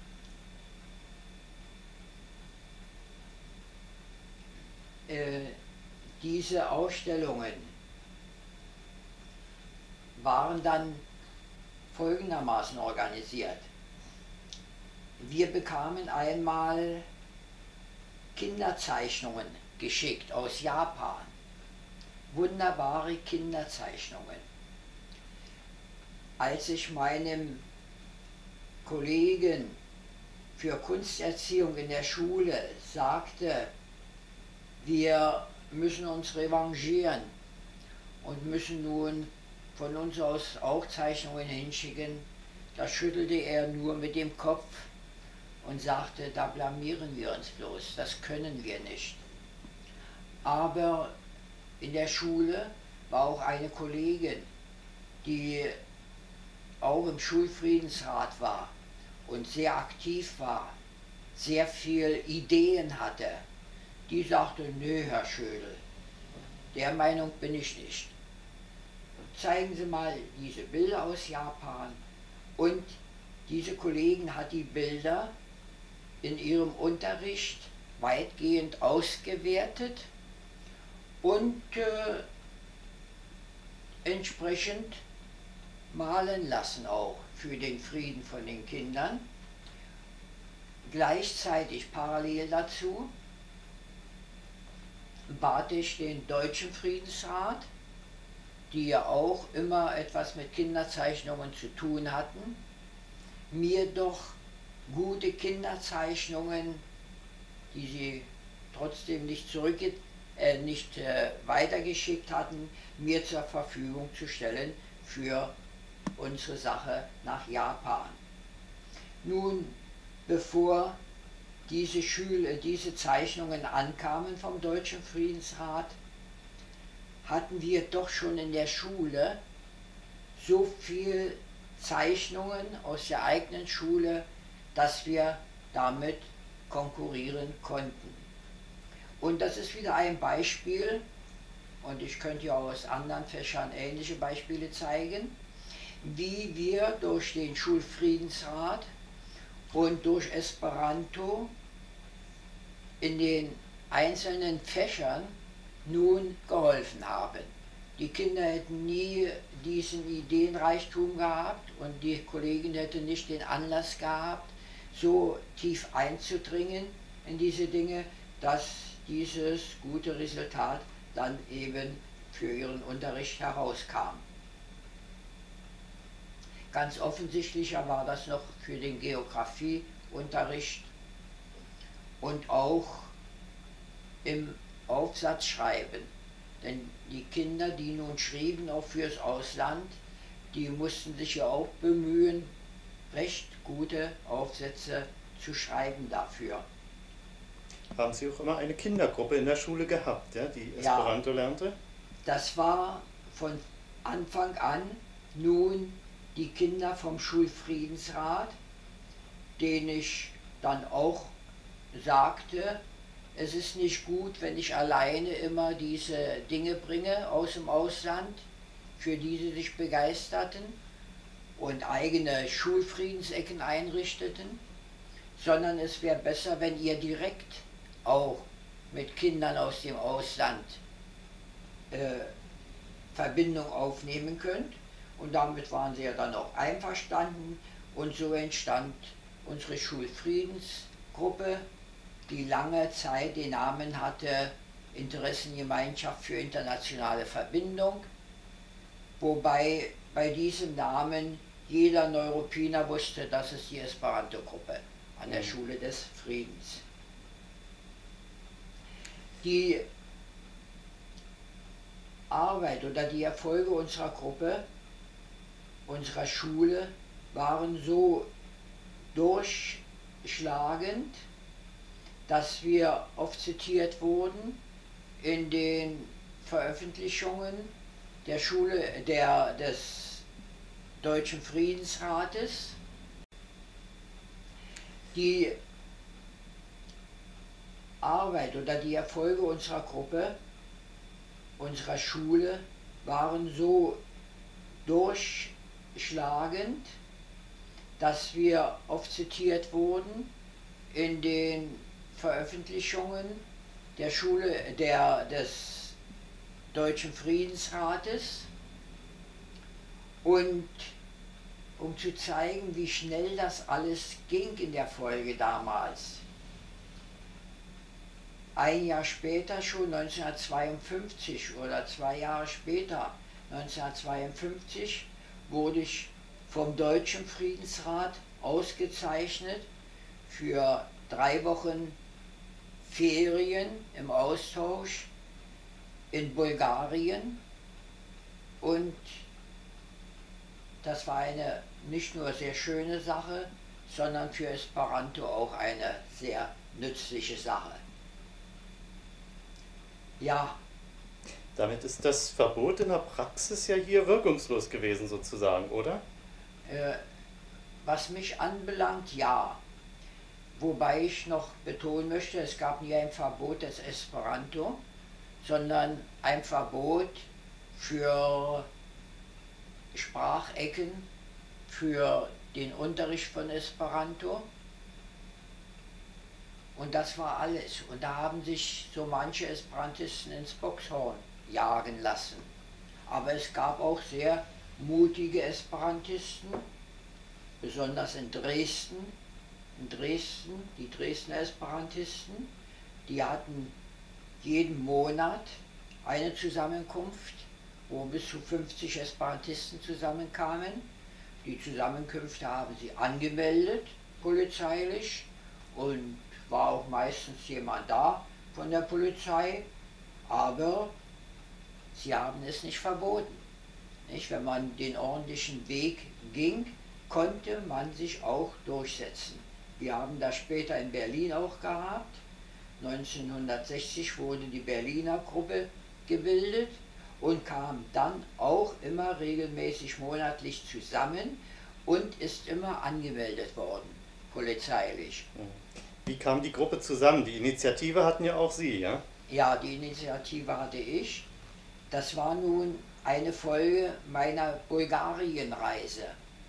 Äh, diese Ausstellungen waren dann folgendermaßen organisiert. Wir bekamen einmal Kinderzeichnungen geschickt aus Japan. Wunderbare Kinderzeichnungen. Als ich meinem Kollegen für Kunsterziehung in der Schule sagte, wir müssen uns revanchieren und müssen nun von uns aus auch Zeichnungen hinschicken, da schüttelte er nur mit dem Kopf und sagte, da blamieren wir uns bloß, das können wir nicht. Aber in der Schule war auch eine Kollegin, die auch im Schulfriedensrat war und sehr aktiv war, sehr viel Ideen hatte. Die sagte, nö, Herr Schödel, der Meinung bin ich nicht. Zeigen Sie mal diese Bilder aus Japan. Und diese Kollegin hat die Bilder in ihrem Unterricht weitgehend ausgewertet und äh, entsprechend malen lassen auch für den Frieden von den Kindern. Gleichzeitig parallel dazu bat ich den Deutschen Friedensrat, die ja auch immer etwas mit Kinderzeichnungen zu tun hatten, mir doch gute Kinderzeichnungen, die sie trotzdem nicht, zurück, äh, nicht äh, weitergeschickt hatten, mir zur Verfügung zu stellen für unsere Sache nach Japan. Nun, bevor diese, Schüler, diese Zeichnungen ankamen vom Deutschen Friedensrat, hatten wir doch schon in der Schule so viel Zeichnungen aus der eigenen Schule, dass wir damit konkurrieren konnten. Und das ist wieder ein Beispiel, und ich könnte ja aus anderen Fächern ähnliche Beispiele zeigen, wie wir durch den Schulfriedensrat und durch Esperanto in den einzelnen Fächern nun geholfen haben. Die Kinder hätten nie diesen Ideenreichtum gehabt und die Kollegin hätte nicht den Anlass gehabt, so tief einzudringen in diese Dinge, dass dieses gute Resultat dann eben für ihren Unterricht herauskam. Ganz offensichtlicher war das noch für den Geografieunterricht und auch im Aufsatzschreiben. Denn die Kinder, die nun schrieben, auch fürs Ausland, die mussten sich ja auch bemühen, recht gute Aufsätze zu schreiben dafür. Haben Sie auch immer eine Kindergruppe in der Schule gehabt, ja, die Esperanto ja, lernte? Das war von Anfang an nun die Kinder vom Schulfriedensrat, den ich dann auch sagte, es ist nicht gut, wenn ich alleine immer diese Dinge bringe aus dem Ausland, für die sie sich begeisterten und eigene Schulfriedensecken einrichteten, sondern es wäre besser, wenn ihr direkt auch mit Kindern aus dem Ausland äh, Verbindung aufnehmen könnt. Und damit waren sie ja dann auch einverstanden und so entstand unsere Schulfriedensgruppe, die lange Zeit den Namen hatte Interessengemeinschaft für internationale Verbindung, wobei bei diesem Namen jeder Neuruppiner wusste, dass es die Esperanto-Gruppe an der Schule des Friedens. Die Arbeit oder die Erfolge unserer Gruppe, unserer Schule, waren so durchschlagend, dass wir oft zitiert wurden in den Veröffentlichungen der Schule, der, des Deutschen Friedensrates. Die Arbeit oder die Erfolge unserer Gruppe, unserer Schule, waren so durchschlagend, dass wir oft zitiert wurden in den Veröffentlichungen der Schule, der, des Deutschen Friedensrates. Und um zu zeigen, wie schnell das alles ging in der Folge damals. Ein Jahr später, schon neunzehnhundertzweiundfünfzig oder zwei Jahre später, neunzehnhundertzweiundfünfzig, wurde ich vom Deutschen Friedensrat ausgezeichnet für drei Wochen Ferien im Austausch in Bulgarien, und das war eine nicht nur sehr schöne Sache, sondern für Esperanto auch eine sehr nützliche Sache. Ja. Damit ist das Verbot in der Praxis ja hier wirkungslos gewesen sozusagen, oder? Äh, was mich anbelangt, ja. Wobei ich noch betonen möchte, es gab nie ein Verbot des Esperanto, sondern ein Verbot für Sprachecken, für den Unterricht von Esperanto. Und das war alles. Und da haben sich so manche Esperantisten ins Boxhorn jagen lassen. Aber es gab auch sehr mutige Esperantisten, besonders in Dresden. In Dresden, die Dresdner Esperantisten, die hatten jeden Monat eine Zusammenkunft, wo bis zu fünfzig Esperantisten zusammenkamen. Die Zusammenkünfte haben sie angemeldet, polizeilich, und war auch meistens jemand da von der Polizei, aber sie haben es nicht verboten. Nicht? Wenn man den ordentlichen Weg ging, konnte man sich auch durchsetzen. Wir haben das später in Berlin auch gehabt. neunzehnhundertsechzig wurde die Berliner Gruppe gebildet und kam dann auch immer regelmäßig monatlich zusammen und ist immer angemeldet worden, polizeilich. Wie kam die Gruppe zusammen? Die Initiative hatten ja auch Sie, ja? Ja, die Initiative hatte ich. Das war nun eine Folge meiner Bulgarienreise.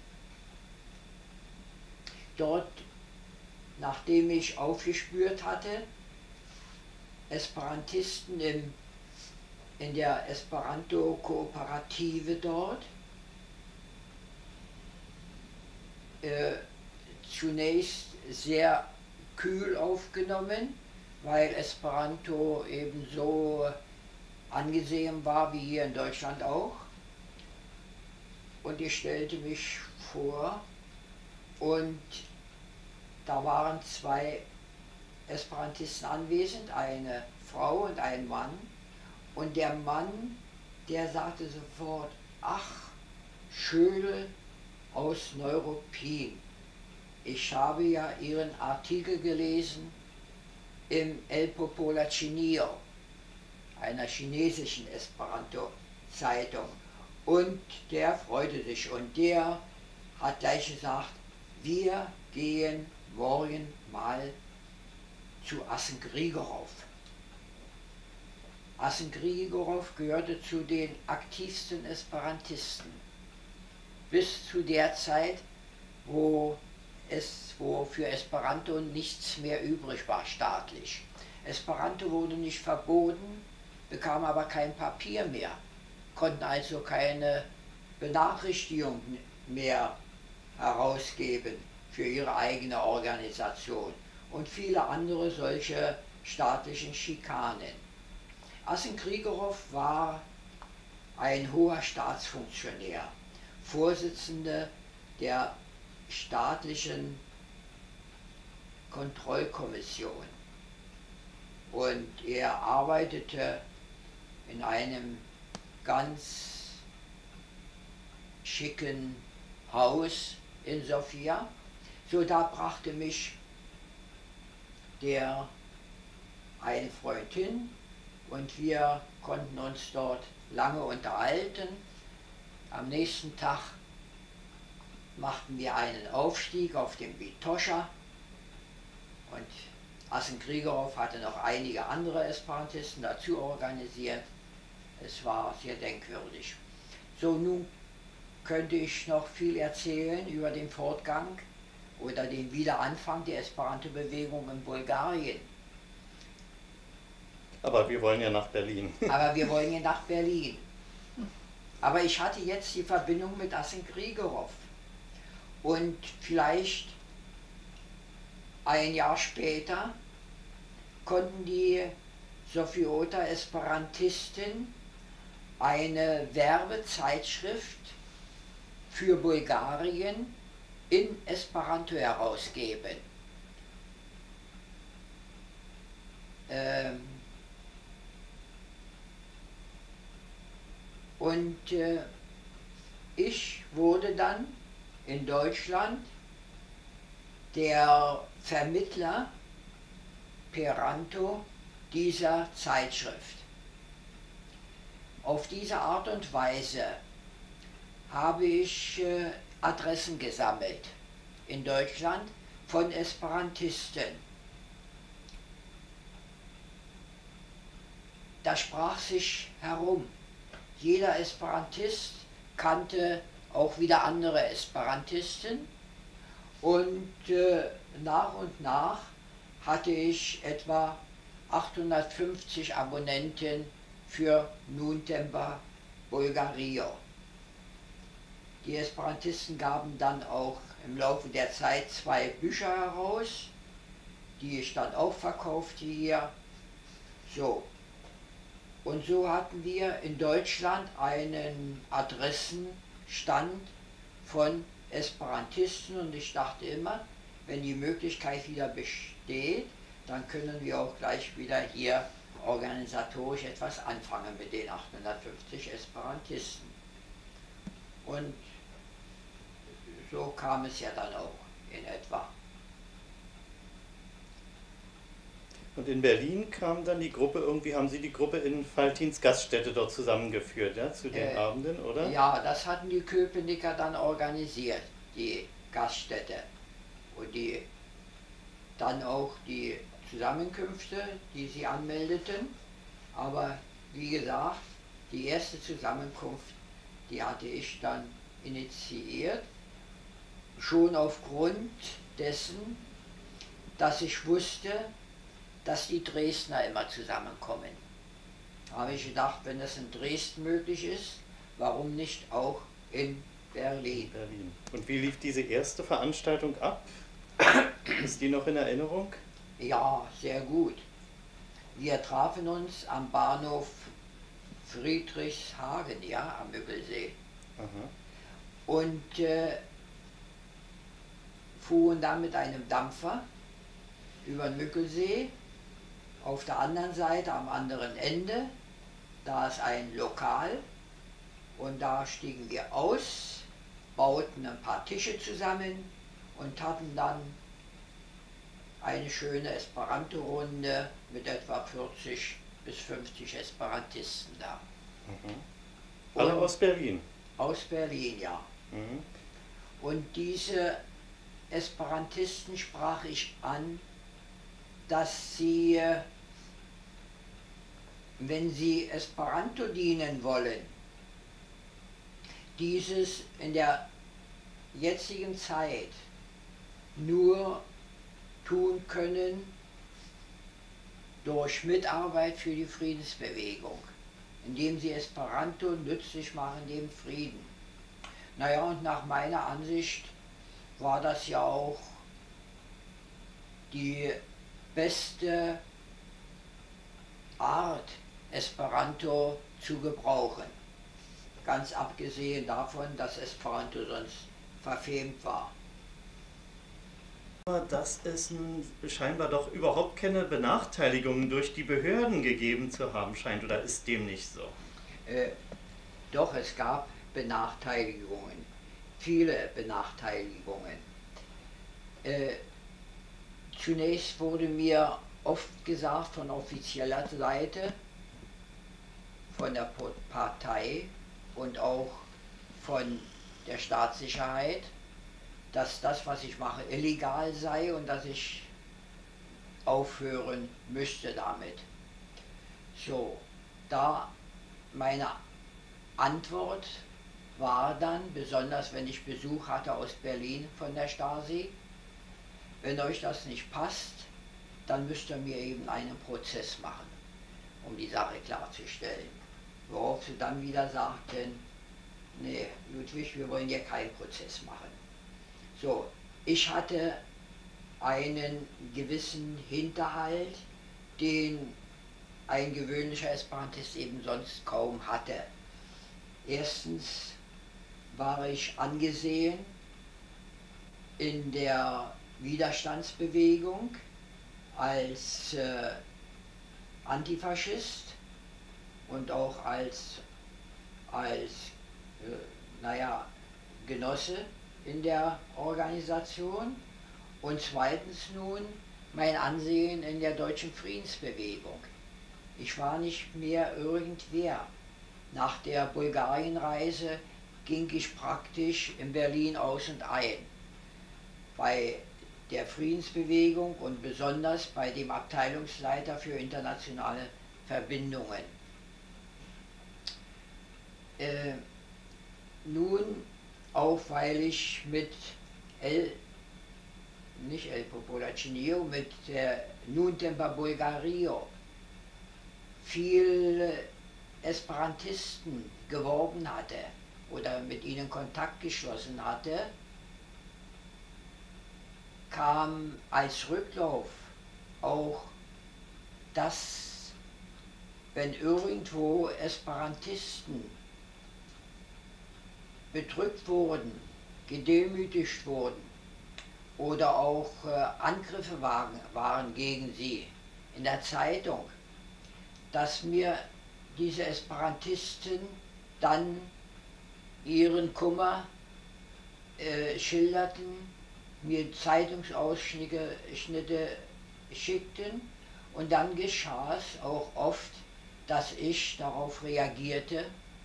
Dort, nachdem ich aufgespürt hatte, Esperantisten im, in der Esperanto-Kooperative dort, äh, zunächst sehr kühl aufgenommen, weil Esperanto ebenso angesehen war wie hier in Deutschland auch. Und ich stellte mich vor, und da waren zwei Esperantisten anwesend, eine Frau und ein Mann. Und der Mann, der sagte sofort: Ach, Schödel aus Neuruppin. Ich habe ja Ihren Artikel gelesen im El Popolacinio, einer chinesischen Esperanto-Zeitung. Und der freute sich und der hat gleich gesagt: Wir gehen morgen mal zu Asen Grigorov. Asen Grigorov gehörte zu den aktivsten Esperantisten. Bis zu der Zeit, wo, es, wo für Esperanto nichts mehr übrig war staatlich. Esperanto wurde nicht verboten, bekam aber kein Papier mehr, konnten also keine Benachrichtigung mehr herausgeben für ihre eigene Organisation und viele andere solche staatlichen Schikanen. Asen Grigorov war ein hoher Staatsfunktionär, Vorsitzender der staatlichen Kontrollkommission, und er arbeitete in einem ganz schicken Haus in Sofia. So, da brachte mich der eine Freund hin und wir konnten uns dort lange unterhalten. Am nächsten Tag machten wir einen Aufstieg auf dem Vitosha und Asen Grigorov hatte noch einige andere Esperantisten dazu organisiert. Es war sehr denkwürdig. So, nun könnte ich noch viel erzählen über den Fortgang oder den Wiederanfang der Esperanto-Bewegung in Bulgarien. Aber wir wollen ja nach Berlin. Aber wir wollen ja nach Berlin. Aber ich hatte jetzt die Verbindung mit Asen Grigorov. Und vielleicht ein Jahr später konnten die Sofiota Esperantisten eine Werbezeitschrift für Bulgarien in Esperanto herausgeben. Ähm und äh, ich wurde dann in Deutschland der Vermittler Peranto dieser Zeitschrift. Auf diese Art und Weise habe ich äh, Adressen gesammelt in Deutschland von Esperantisten. Da sprach sich herum. Jeder Esperantist kannte auch wieder andere Esperantisten und äh, nach und nach hatte ich etwa achthundertfünfzig Abonnenten für Nuntemba Bulgario. Die Esperantisten gaben dann auch im Laufe der Zeit zwei Bücher heraus, die ich dann auch verkaufte hier. So. Und so hatten wir in Deutschland einen Adressenstand von Esperantisten und ich dachte immer, wenn die Möglichkeit wieder besteht, dann können wir auch gleich wieder hier organisatorisch etwas anfangen mit den achthundertfünfzig Esperantisten. Und so kam es ja dann auch in etwa. Und in Berlin kam dann die Gruppe, irgendwie haben Sie die Gruppe in Faltins Gaststätte dort zusammengeführt, ja, zu den äh, Abenden, oder? Ja, das hatten die Köpenicker dann organisiert, die Gaststätte. Und die, dann auch die Zusammenkünfte, die sie anmeldeten. Aber wie gesagt, die erste Zusammenkunft, die hatte ich dann initiiert, schon aufgrund dessen, dass ich wusste, dass die Dresdner immer zusammenkommen. Da habe ich gedacht, wenn das in Dresden möglich ist, warum nicht auch in Berlin? Berlin. Und wie lief diese erste Veranstaltung ab? Ist die noch in Erinnerung? Ja, sehr gut. Wir trafen uns am Bahnhof Friedrichshagen, ja, am Müggelsee. Aha. Und äh, fuhren dann mit einem Dampfer über den Müggelsee. Auf der anderen Seite, am anderen Ende, da ist ein Lokal und da stiegen wir aus, bauten ein paar Tische zusammen und hatten dann eine schöne Esperanto-Runde mit etwa vierzig bis fünfzig Esperantisten da. Mhm. Alle aus Berlin? Aus Berlin, ja. Mhm. Und diese Esperantisten sprach ich an, dass sie, wenn sie Esperanto dienen wollen, dieses in der jetzigen Zeit nur tun können durch Mitarbeit für die Friedensbewegung, indem sie Esperanto nützlich machen dem Frieden. Naja, und nach meiner Ansicht war das ja auch die beste Art, Esperanto zu gebrauchen. Ganz abgesehen davon, dass Esperanto sonst verfemt war. Dass es scheinbar doch überhaupt keine Benachteiligungen durch die Behörden gegeben zu haben scheint, oder ist dem nicht so? Äh, doch, es gab Benachteiligungen, viele Benachteiligungen. Äh, zunächst wurde mir oft gesagt von offizieller Seite, von der Partei und auch von der Staatssicherheit, dass das, was ich mache, illegal sei und dass ich aufhören müsste damit. So, da meine Antwort war dann, besonders wenn ich Besuch hatte aus Berlin von der Stasi, wenn euch das nicht passt, dann müsst ihr mir eben einen Prozess machen, um die Sache klarzustellen. Worauf sie dann wieder sagten, nee, Ludwig, wir wollen hier keinen Prozess machen. So, ich hatte einen gewissen Hinterhalt, den ein gewöhnlicher Esperantist eben sonst kaum hatte. Erstens war ich angesehen in der Widerstandsbewegung als äh, Antifaschist und auch als, als äh, naja, Genosse in der Organisation, und zweitens nun mein Ansehen in der deutschen Friedensbewegung. Ich war nicht mehr irgendwer. Nach der Bulgarienreise ging ich praktisch in Berlin aus und ein. Bei der Friedensbewegung und besonders bei dem Abteilungsleiter für internationale Verbindungen. Äh, nun, auch weil ich mit El, nicht El Popolo Cineo, mit äh, Nun Tempa Bulgario viel Esperantisten geworben hatte oder mit ihnen Kontakt geschlossen hatte, kam als Rücklauf auch das, wenn irgendwo Esperantisten bedrückt wurden, gedemütigt wurden oder auch äh, Angriffe waren, waren gegen sie in der Zeitung, dass mir diese Esperantisten dann ihren Kummer äh, schilderten, mir Zeitungsausschnitte Schnitte schickten, und dann geschah es auch oft, dass ich darauf reagierte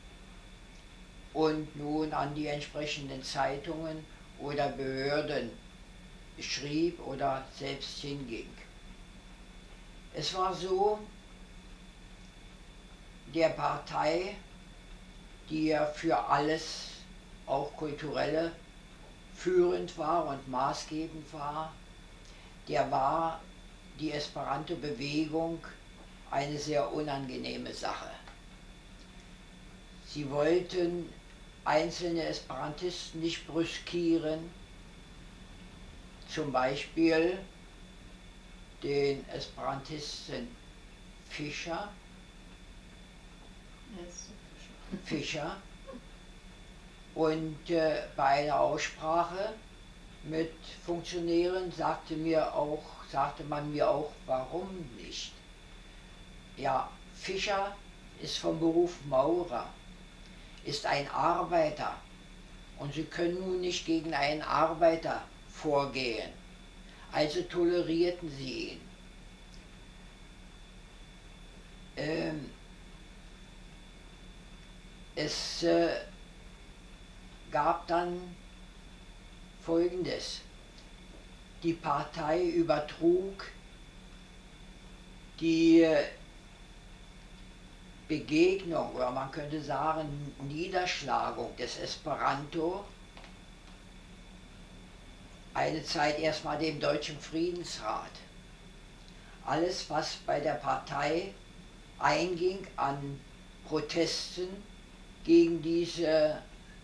und nun an die entsprechenden Zeitungen oder Behörden schrieb oder selbst hinging. Es war so, der Partei, die ja für alles, auch kulturelle, führend war und maßgebend war, der war die Esperanto-Bewegung eine sehr unangenehme Sache. Sie wollten einzelne Esperantisten nicht brüskieren, zum Beispiel den Esperantisten Fischer, Fischer, und äh, bei einer Aussprache mit Funktionären sagte, mir auch, sagte man mir auch, warum nicht? Ja, Fischer ist vom Beruf Maurer, ist ein Arbeiter, und Sie können nun nicht gegen einen Arbeiter vorgehen. Also tolerierten sie ihn. Ähm, es äh, gab dann Folgendes. die Partei übertrug die Begegnung, oder man könnte sagen Niederschlagung des Esperanto eine Zeit erstmal dem Deutschen Friedensrat. Alles, was bei der Partei einging an Protesten gegen diese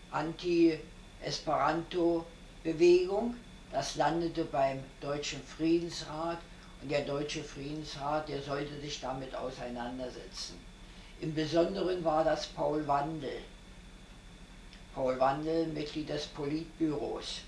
Anti-Esperanto-Bewegung, das landete beim Deutschen Friedensrat, und der Deutsche Friedensrat, der sollte sich damit auseinandersetzen. Im Besonderen war das Paul Wandel. Paul Wandel, Mitglied des Politbüros.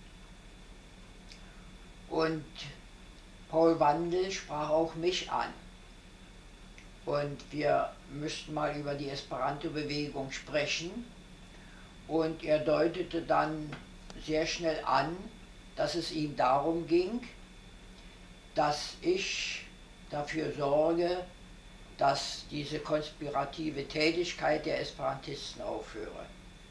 Und Paul Wandel sprach auch mich an. Und wir müssten mal über die Esperanto-Bewegung sprechen. Und er deutete dann sehr schnell an, dass es ihm darum ging, dass ich dafür sorge, dass diese konspirative Tätigkeit der Esperantisten aufhöre.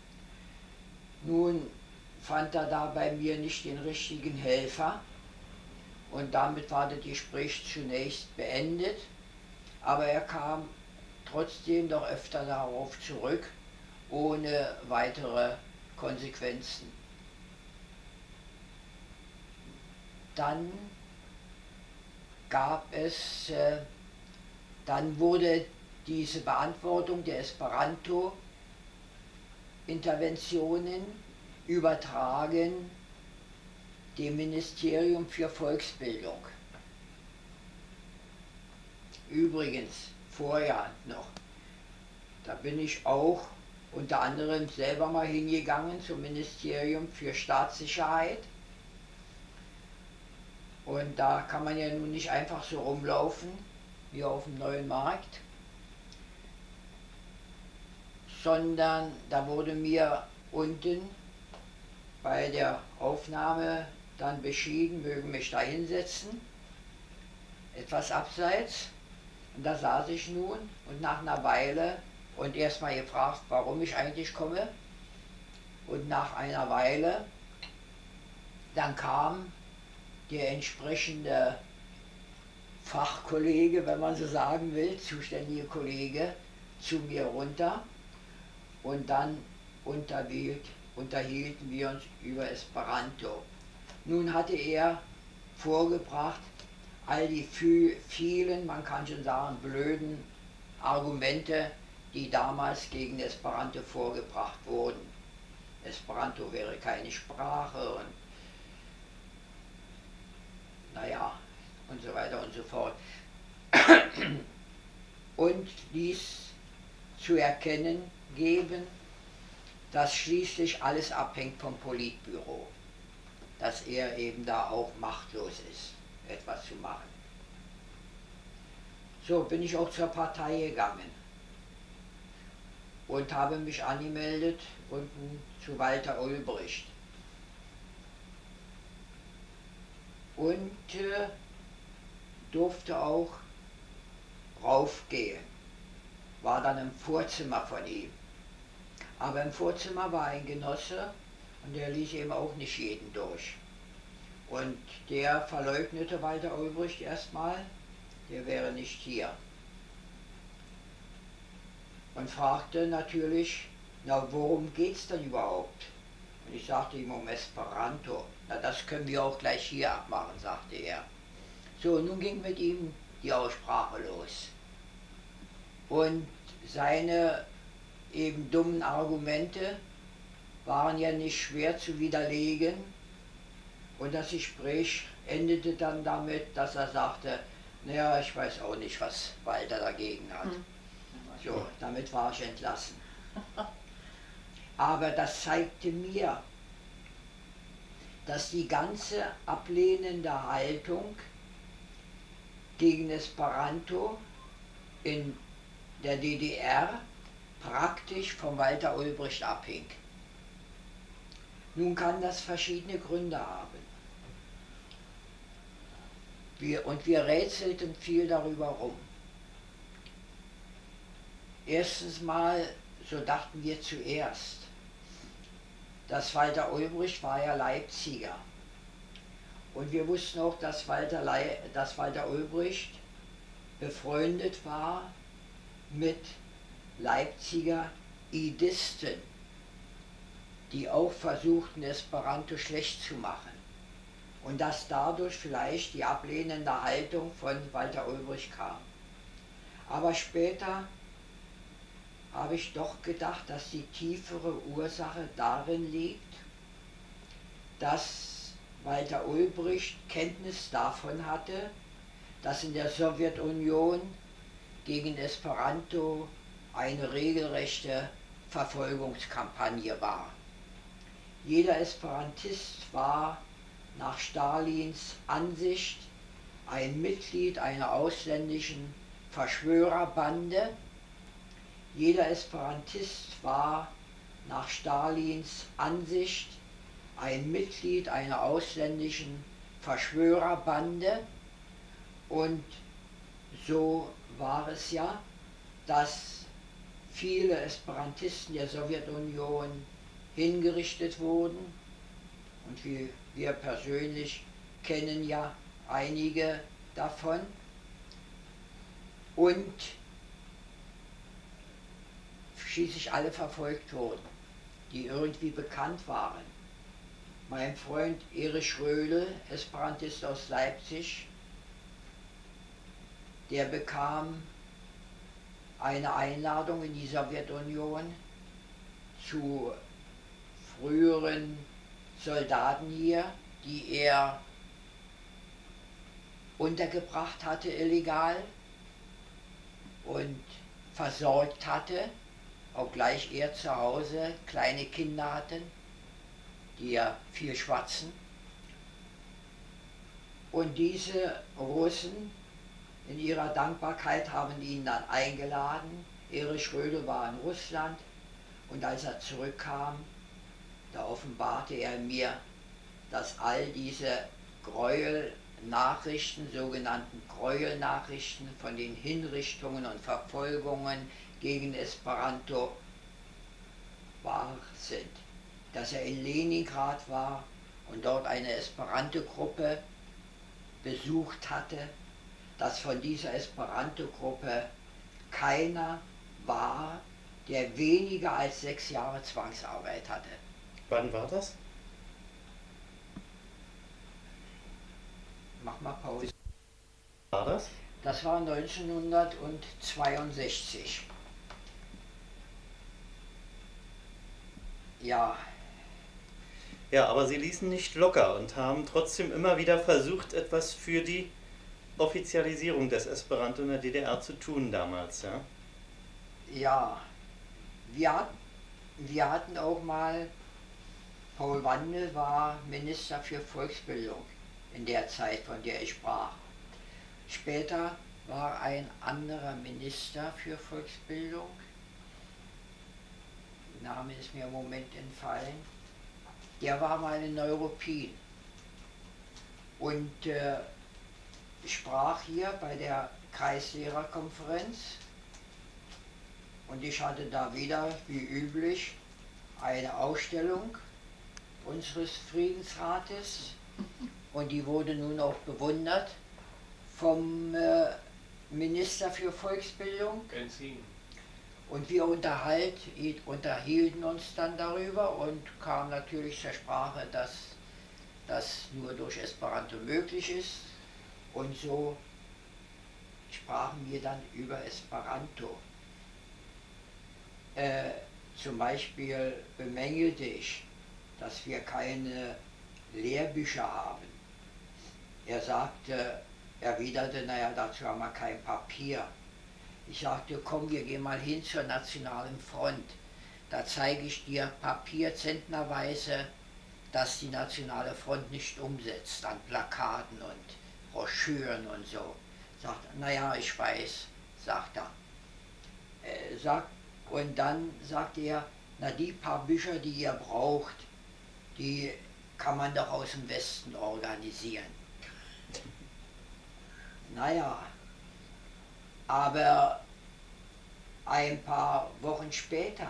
Nun fand er da bei mir nicht den richtigen Helfer und damit war das Gespräch zunächst beendet, aber er kam trotzdem doch öfter darauf zurück, ohne weitere Konsequenzen. Dann gab es, äh, dann wurde diese Beantwortung der Esperanto-Interventionen übertragen dem Ministerium für Volksbildung. Übrigens, vorher noch, da bin ich auch unter anderem selber mal hingegangen zum Ministerium für Staatssicherheit. Und da kann man ja nun nicht einfach so rumlaufen, wie auf dem Neuen Markt, sondern da wurde mir unten bei der Aufnahme dann beschieden, mögen mich da hinsetzen, etwas abseits. Und da saß ich nun und nach einer Weile und erstmal gefragt, warum ich eigentlich komme. Und nach einer Weile, dann kam der entsprechende Fachkollege, wenn man so sagen will, zuständige Kollege, zu mir runter und dann unterhielt, unterhielten wir uns über Esperanto. Nun hatte er vorgebracht, all die vielen, man kann schon sagen, blöden Argumente, die damals gegen Esperanto vorgebracht wurden. Esperanto wäre keine Sprache und naja, und so weiter und so fort. Und dies zu erkennen geben, dass schließlich alles abhängt vom Politbüro, dass er eben da auch machtlos ist, etwas zu machen. So bin ich auch zur Partei gegangen und habe mich angemeldet unten zu Walter Ulbricht. Und äh, durfte auch raufgehen, war dann im Vorzimmer von ihm. Aber im Vorzimmer war ein Genosse und der ließ eben auch nicht jeden durch. Und der verleugnete Walter Ulbricht erstmal, der wäre nicht hier. Und fragte natürlich, na worum geht's denn überhaupt? Und ich sagte ihm um Esperanto. Na, das können wir auch gleich hier abmachen, sagte er. So, nun ging mit ihm die Aussprache los. Und seine eben dummen Argumente waren ja nicht schwer zu widerlegen. Und das Gespräch endete dann damit, dass er sagte, naja, ich weiß auch nicht, was Walter dagegen hat. Hm. So, damit war ich entlassen. Aber das zeigte mir, dass die ganze ablehnende Haltung gegen Esperanto in der D D R praktisch von Walter Ulbricht abhing. Nun kann das verschiedene Gründe haben. Wir, und wir rätselten viel darüber rum. Erstens mal, so dachten wir zuerst, dass Walter Ulbricht war ja Leipziger. Und wir wussten auch, dass Walter, Lei, dass Walter Ulbricht befreundet war mit Leipziger Idisten, die auch versuchten, Esperanto schlecht zu machen. Und dass dadurch vielleicht die ablehnende Haltung von Walter Ulbricht kam. Aber später habe ich doch gedacht, dass die tiefere Ursache darin liegt, dass Walter Ulbricht Kenntnis davon hatte, dass in der Sowjetunion gegen Esperanto eine regelrechte Verfolgungskampagne war. Jeder Esperantist war nach Stalins Ansicht ein Mitglied einer ausländischen Verschwörerbande. Jeder Esperantist war nach Stalins Ansicht ein Mitglied einer ausländischen Verschwörerbande. Und so war es ja, dass viele Esperantisten der Sowjetunion hingerichtet wurden. Und wir, wir persönlich kennen ja einige davon. Und schließlich alle verfolgt wurden, die irgendwie bekannt waren. Mein Freund Erich Röhle, Esperantist aus Leipzig, der bekam eine Einladung in die Sowjetunion zu früheren Soldaten hier, die er untergebracht hatte illegal und versorgt hatte, obgleich er zu Hause kleine Kinder hatte, die ja viel schwatzen. Und diese Russen in ihrer Dankbarkeit haben ihn dann eingeladen. Erich Röhle war in Russland und als er zurückkam, da offenbarte er mir, dass all diese Gräuelnachrichten, sogenannten Gräuelnachrichten von den Hinrichtungen und Verfolgungen gegen Esperanto wahr sind. Dass er in Leningrad war und dort eine Esperanto-Gruppe besucht hatte, dass von dieser Esperanto-Gruppe keiner war, der weniger als sechs Jahre Zwangsarbeit hatte. Wann war das? Mach mal Pause. War das? Das war neunzehnhundertzweiundsechzig. Ja. Ja, aber Sie ließen nicht locker und haben trotzdem immer wieder versucht, etwas für die Offizialisierung des Esperanto in der D D R zu tun damals, ja? Ja, wir, wir hatten auch mal, Paul Wandel war Minister für Volksbildung in der Zeit, von der ich sprach. Später war ein anderer Minister für Volksbildung, der Name ist mir im Moment entfallen, der war mal in Neuruppin und äh, sprach hier bei der Kreislehrerkonferenz und ich hatte da wieder, wie üblich, eine Ausstellung unseres Friedensrates und die wurde nun auch bewundert vom äh, Minister für Volksbildung. Und wir unterhalt, unterhielten uns dann darüber und kam natürlich zur Sprache, dass das nur durch Esperanto möglich ist. Und so sprachen wir dann über Esperanto. Äh, zum Beispiel bemängelte ich, dass wir keine Lehrbücher haben. Er sagte, erwiderte, naja, dazu haben wir kein Papier. Ich sagte, komm, wir gehen mal hin zur Nationalen Front. Da zeige ich dir Papier zentnerweise, dass die Nationale Front nicht umsetzt an Plakaten und Broschüren und so. Sagt er, naja, ich weiß, sagt er. Äh, sagt, und dann sagt er, na die paar Bücher, die ihr braucht, die kann man doch aus dem Westen organisieren. Naja, aber ein paar Wochen später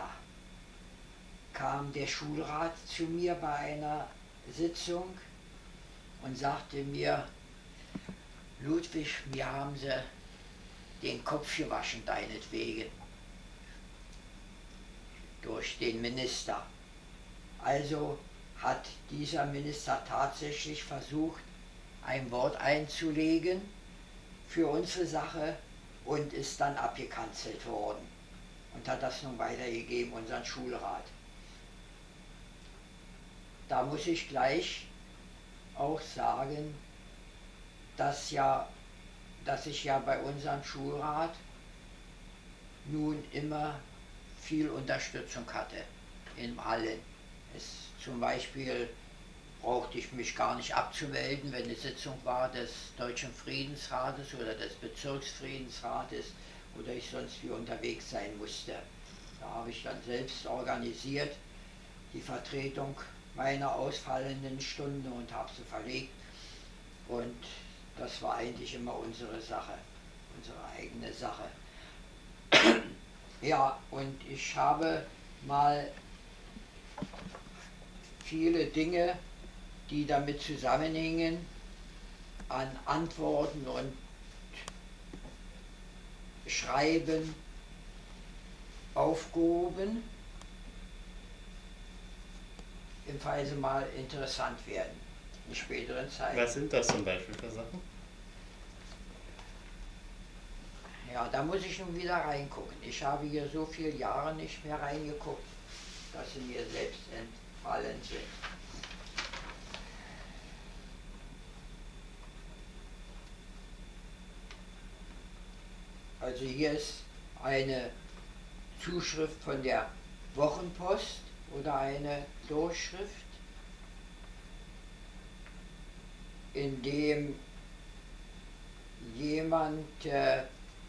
kam der Schulrat zu mir bei einer Sitzung und sagte mir, Ludwig, mir haben sie den Kopf gewaschen deinetwegen, durch den Minister. Also hat dieser Minister tatsächlich versucht, ein Wort einzulegen für unsere Sache und ist dann abgekanzelt worden und hat das nun weitergegeben, unseren Schulrat. Da muss ich gleich auch sagen, dass, ja, dass ich ja bei unserem Schulrat nun immer viel Unterstützung hatte, in allen. Es, zum Beispiel brauchte ich mich gar nicht abzumelden, wenn eine Sitzung war des Deutschen Friedensrates oder des Bezirksfriedensrates oder ich sonst wie unterwegs sein musste. Da habe ich dann selbst organisiert die Vertretung meiner ausfallenden Stunde und habe sie verlegt. Und das war eigentlich immer unsere Sache, unsere eigene Sache. Ja, und ich habe mal viele Dinge, die damit zusammenhängen, an Antworten und Schreiben aufgehoben, im Fall sie mal interessant werden in späteren Zeiten. Was sind das zum Beispiel für Sachen? Ja, da muss ich nun wieder reingucken. Ich habe hier so viele Jahre nicht mehr reingeguckt, dass sie mir selbst entfallen sind. Also hier ist eine Zuschrift von der Wochenpost oder eine Durchschrift, in dem jemand äh,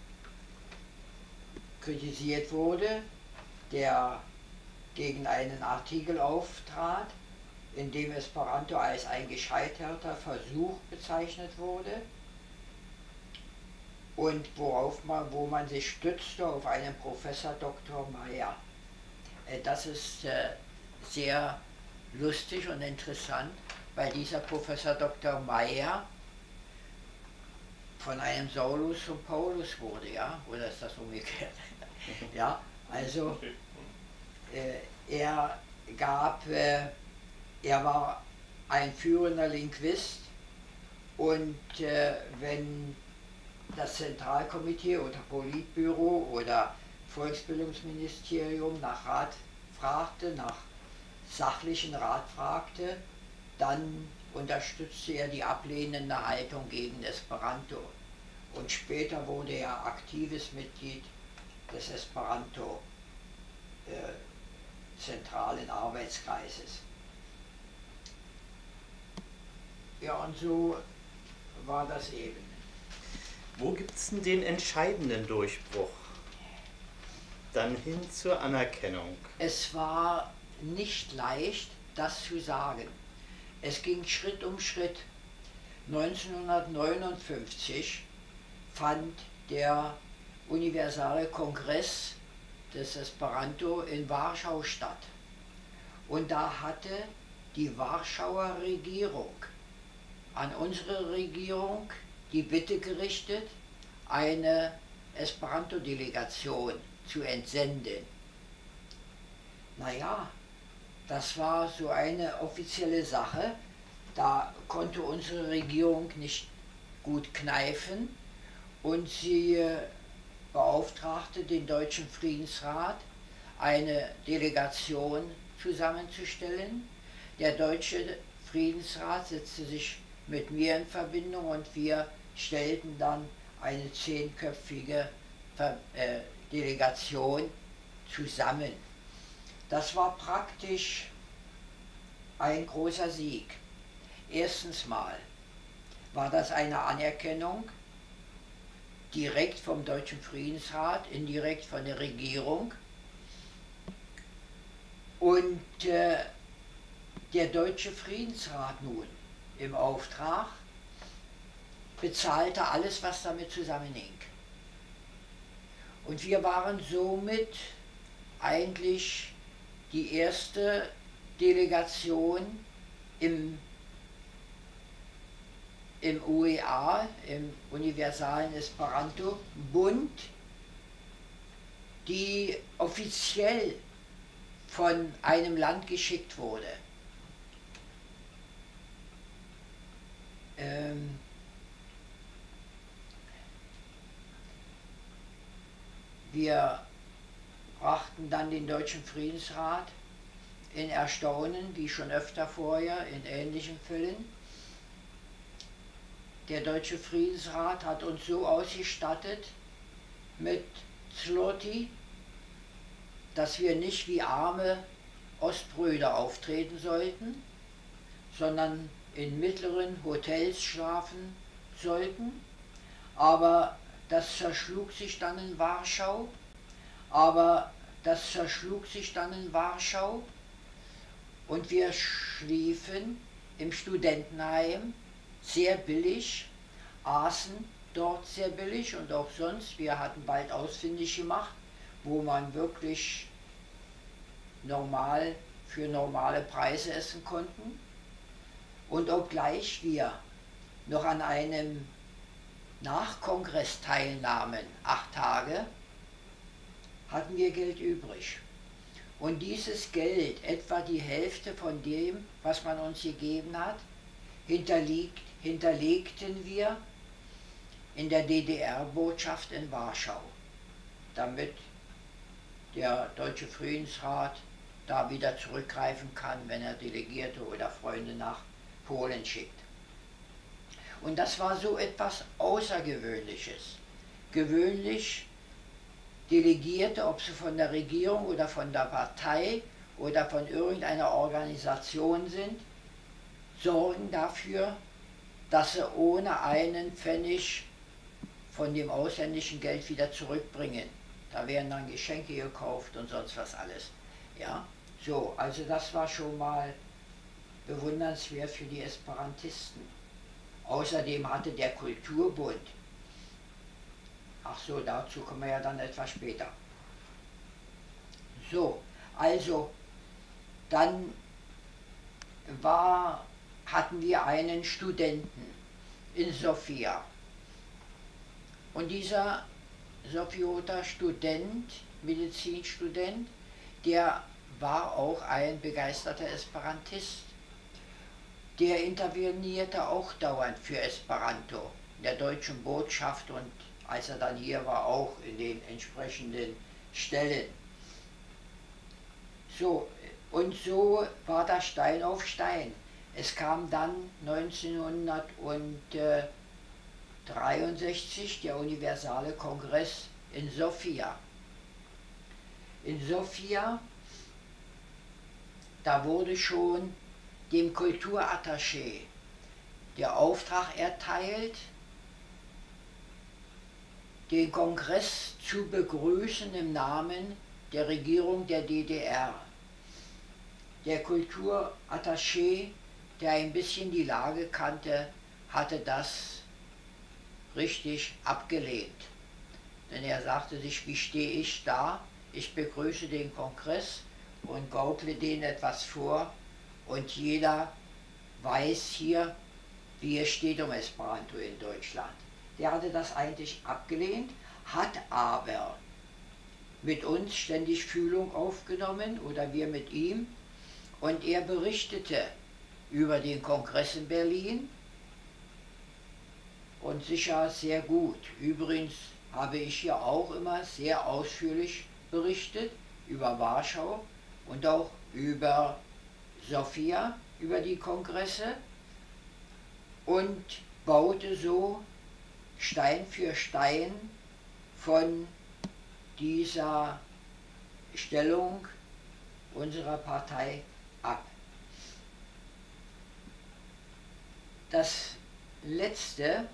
kritisiert wurde, der gegen einen Artikel auftrat, in dem Esperanto als ein gescheiterter Versuch bezeichnet wurde und worauf man, wo man sich stützte auf einen Professor Doktor Meyer. Das ist äh, sehr lustig und interessant, weil dieser Professor Doktor Meyer von einem Saulus zum Paulus wurde, ja? Oder ist das umgekehrt? Ja, also äh, er gab, äh, er war ein führender Linguist und äh, wenn das Zentralkomitee oder Politbüro oder Volksbildungsministerium nach Rat fragte, nach sachlichen Rat fragte, dann unterstützte er die ablehnende Haltung gegen Esperanto. Und später wurde er aktives Mitglied des Esperanto äh, zentralen Arbeitskreises. Ja, und so war das eben. Wo gibt es denn den entscheidenden Durchbruch? Dann hin zur Anerkennung. Es war nicht leicht, das zu sagen. Es ging Schritt um Schritt. neunzehnhundertneunundfünfzig fand der Universale Kongress des Esperanto in Warschau statt. Und da hatte die Warschauer Regierung an unsere Regierung die Bitte gerichtet, eine Esperanto-Delegation zu entsenden. Naja, das war so eine offizielle Sache, da konnte unsere Regierung nicht gut kneifen und sie beauftragte den Deutschen Friedensrat, eine Delegation zusammenzustellen. Der Deutsche Friedensrat setzte sich mit mir in Verbindung und wir stellten dann eine zehnköpfige äh, Delegation zusammen. Das war praktisch ein großer Sieg. Erstens mal war das eine Anerkennung direkt vom Deutschen Friedensrat, indirekt von der Regierung. Und äh, der Deutsche Friedensrat nun im Auftrag bezahlte alles, was damit zusammenhing. Und wir waren somit eigentlich die erste Delegation im im U E A, im Universalen Esperanto Bund, die offiziell von einem Land geschickt wurde. Ähm, wir brachten dann den Deutschen Friedensrat in Erstaunen, wie schon öfter vorher in ähnlichen Fällen. Der Deutsche Friedensrat hat uns so ausgestattet mit Zloty, dass wir nicht wie arme Ostbrüder auftreten sollten, sondern in mittleren Hotels schlafen sollten. Aber das zerschlug sich dann in Warschau. Aber das zerschlug sich dann in Warschau und wir schliefen im Studentenheim sehr billig, aßen dort sehr billig und auch sonst. Wir hatten bald ausfindig gemacht, wo man wirklich normal für normale Preise essen konnten. Und obgleich wir noch an einem Nachkongress teilnahmen, acht Tage, hatten wir Geld übrig. Und dieses Geld, etwa die Hälfte von dem, was man uns gegeben hat, hinterlegt, hinterlegten wir in der D D R-Botschaft in Warschau, damit der Deutsche Friedensrat da wieder zurückgreifen kann, wenn er Delegierte oder Freunde nach Polen schickt. Und das war so etwas Außergewöhnliches. Gewöhnlich Delegierte, ob sie von der Regierung oder von der Partei oder von irgendeiner Organisation sind, sorgen dafür, dass sie ohne einen Pfennig von dem ausländischen Geld wieder zurückbringen. Da werden dann Geschenke gekauft und sonst was alles. Ja, so, also das war schon mal bewundernswert für die Esperantisten. Außerdem hatte der Kulturbund, ach so, dazu kommen wir ja dann etwas später. So, also, dann war, hatten wir einen Studenten in Sofia. Und dieser Sofioter Student, Medizinstudent, der war auch ein begeisterter Esperantist. Der intervenierte auch dauernd für Esperanto, in der deutschen Botschaft und als er dann hier war, auch in den entsprechenden Stellen. So, und so war das Stein auf Stein. Es kam dann neunzehnhundertdreiundsechzig der Universale Kongress in Sofia. In Sofia, da wurde schon dem Kulturattaché der Auftrag erteilt, den Kongress zu begrüßen im Namen der Regierung der D D R. Der Kulturattaché, der ein bisschen die Lage kannte, hatte das richtig abgelehnt. Denn er sagte sich, wie stehe ich da? Ich begrüße den Kongress und gaukle denen etwas vor und jeder weiß hier, wie es steht um Esperanto in Deutschland. Der hatte das eigentlich abgelehnt, hat aber mit uns ständig Fühlung aufgenommen oder wir mit ihm und er berichtete über den Kongress in Berlin und sicher sehr gut. Übrigens habe ich hier auch immer sehr ausführlich berichtet über Warschau und auch über Sofia, über die Kongresse und baute so Stein für Stein von dieser Stellung unserer Partei ab. Das Letzte,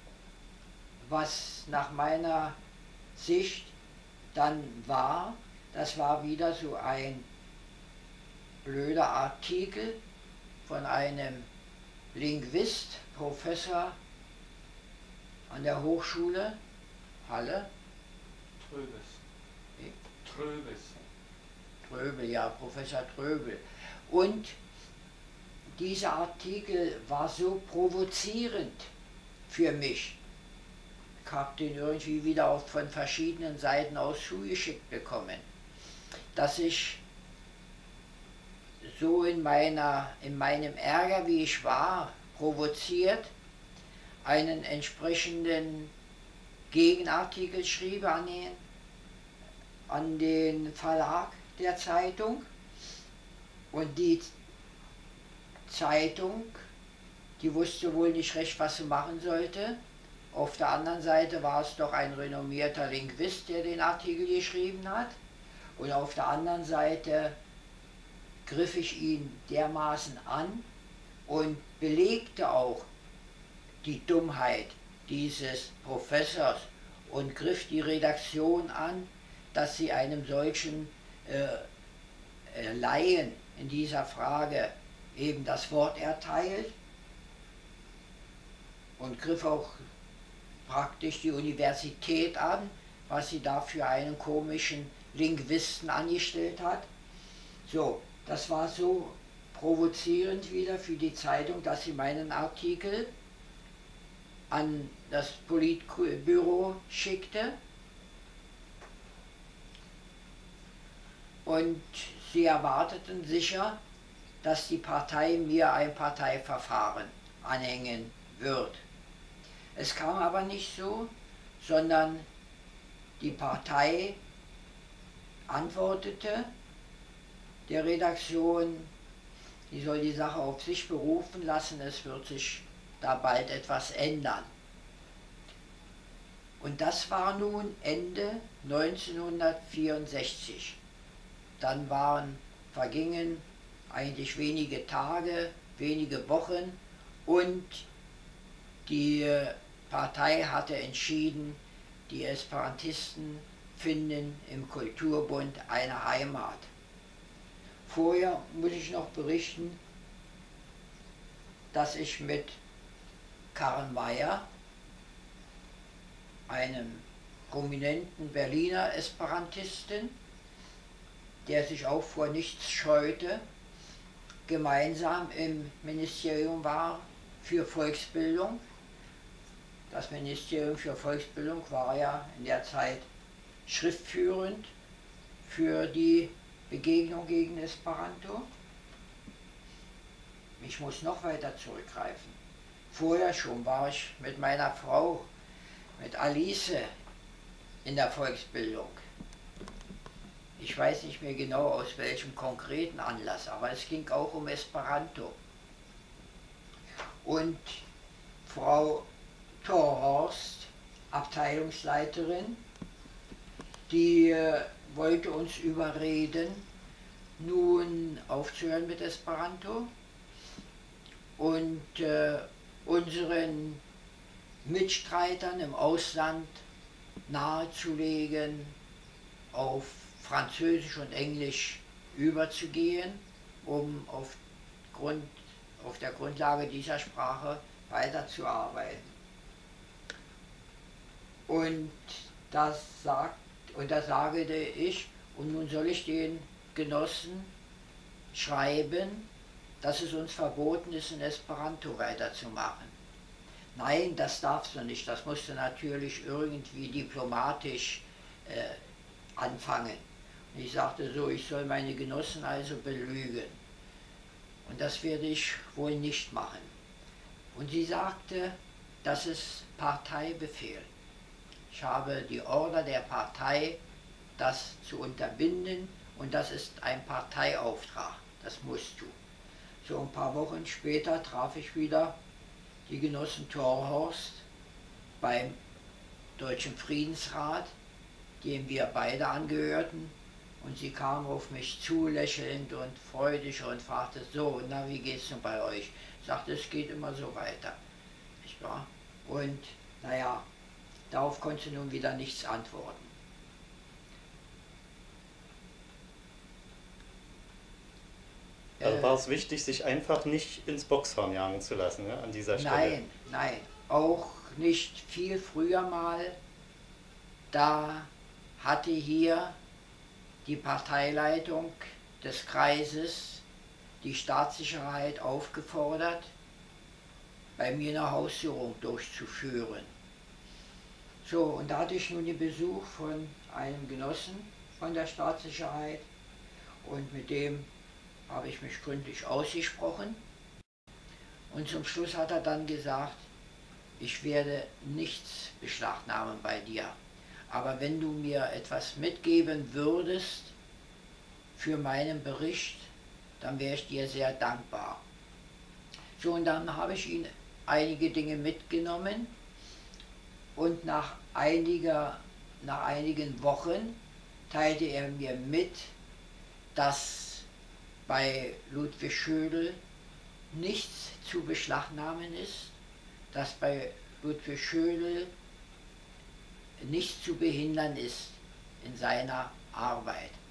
was nach meiner Sicht dann war, das war wieder so ein blöder Artikel von einem Linguist, Professor an der Hochschule Halle. Tröbes. Wie? Tröbes. Tröbel, ja, Professor Tröbel. Und dieser Artikel war so provozierend für mich. Ich habe den irgendwie wieder auch von verschiedenen Seiten aus zugeschickt bekommen, dass ich so in, meiner, in meinem Ärger, wie ich war, provoziert, einen entsprechenden Gegenartikel schrieb an den, an den Verlag der Zeitung. Und die Zeitung, die wusste wohl nicht recht, was sie machen sollte. Auf der anderen Seite war es doch ein renommierter Linguist, der den Artikel geschrieben hat. Und auf der anderen Seite griff ich ihn dermaßen an und belegte auch die Dummheit dieses Professors und griff die Redaktion an, dass sie einem solchen äh, äh, Laien in dieser Frage eben das Wort erteilt und griff auch praktisch die Universität an, was sie da für einen komischen Linguisten angestellt hat. So, das war so provozierend wieder für die Zeitung, dass sie meinen Artikel an das Politbüro schickte und sie erwarteten sicher, dass die Partei mir ein Parteiverfahren anhängen wird. Es kam aber nicht so, sondern die Partei antwortete der Redaktion, die soll die Sache auf sich berufen lassen, es wird sich da bald etwas ändern. Und das war nun Ende neunzehnhundertvierundsechzig. Dann waren, vergingen eigentlich wenige Tage, wenige Wochen und die Partei hatte entschieden, die Esperantisten finden im Kulturbund eine Heimat. Vorher muss ich noch berichten, dass ich mit Karl Mayer, einem prominenten Berliner Esperantisten, der sich auch vor nichts scheute, gemeinsam im Ministerium war für Volksbildung. Das Ministerium für Volksbildung war ja in der Zeit schriftführend für die Begegnung gegen Esperanto. Ich muss noch weiter zurückgreifen. Vorher schon war ich mit meiner Frau, mit Alice, in der Volksbildung. Ich weiß nicht mehr genau aus welchem konkreten Anlass, aber es ging auch um Esperanto. Und Frau Thorhorst, Abteilungsleiterin, die äh, wollte uns überreden, nun aufzuhören mit Esperanto und äh, unseren Mitstreitern im Ausland nahezulegen, auf Französisch und Englisch überzugehen, um auf, Grund, auf der Grundlage dieser Sprache weiterzuarbeiten. Und das, sagt, und das sagte ich, und nun soll ich den Genossen schreiben, dass es uns verboten ist, in Esperanto weiterzumachen. Nein, das darfst du nicht, das musst du natürlich irgendwie diplomatisch äh, anfangen. Und ich sagte so, ich soll meine Genossen also belügen. Und das werde ich wohl nicht machen. Und sie sagte, das ist Parteibefehl. Ich habe die Order der Partei, das zu unterbinden, und das ist ein Parteiauftrag, das musst du. So ein paar Wochen später traf ich wieder die Genossen Thorhorst beim Deutschen Friedensrat, dem wir beide angehörten, und sie kam auf mich zu, lächelnd und freudig und fragte, so, na, wie geht's denn bei euch? Ich sagte, es geht immer so weiter. Nicht wahr? Und, naja, darauf konnte nun wieder nichts antworten. Also war es wichtig, sich einfach nicht ins Boxhorn jagen zu lassen, ne, an dieser Stelle? Nein, nein, auch nicht viel früher mal. Da hatte hier die Parteileitung des Kreises die Staatssicherheit aufgefordert, bei mir eine Haussuchung durchzuführen. So, und da hatte ich nun den Besuch von einem Genossen von der Staatssicherheit und mit dem habe ich mich gründlich ausgesprochen. Und zum Schluss hat er dann gesagt, ich werde nichts beschlagnahmen bei dir. Aber wenn du mir etwas mitgeben würdest für meinen Bericht, dann wäre ich dir sehr dankbar. So, und dann habe ich ihn einige Dinge mitgenommen und nach, einiger, nach einigen Wochen teilte er mir mit, dass bei Ludwig Schödel nichts zu beschlagnahmen ist, dass bei Ludwig Schödel nichts zu behindern ist in seiner Arbeit.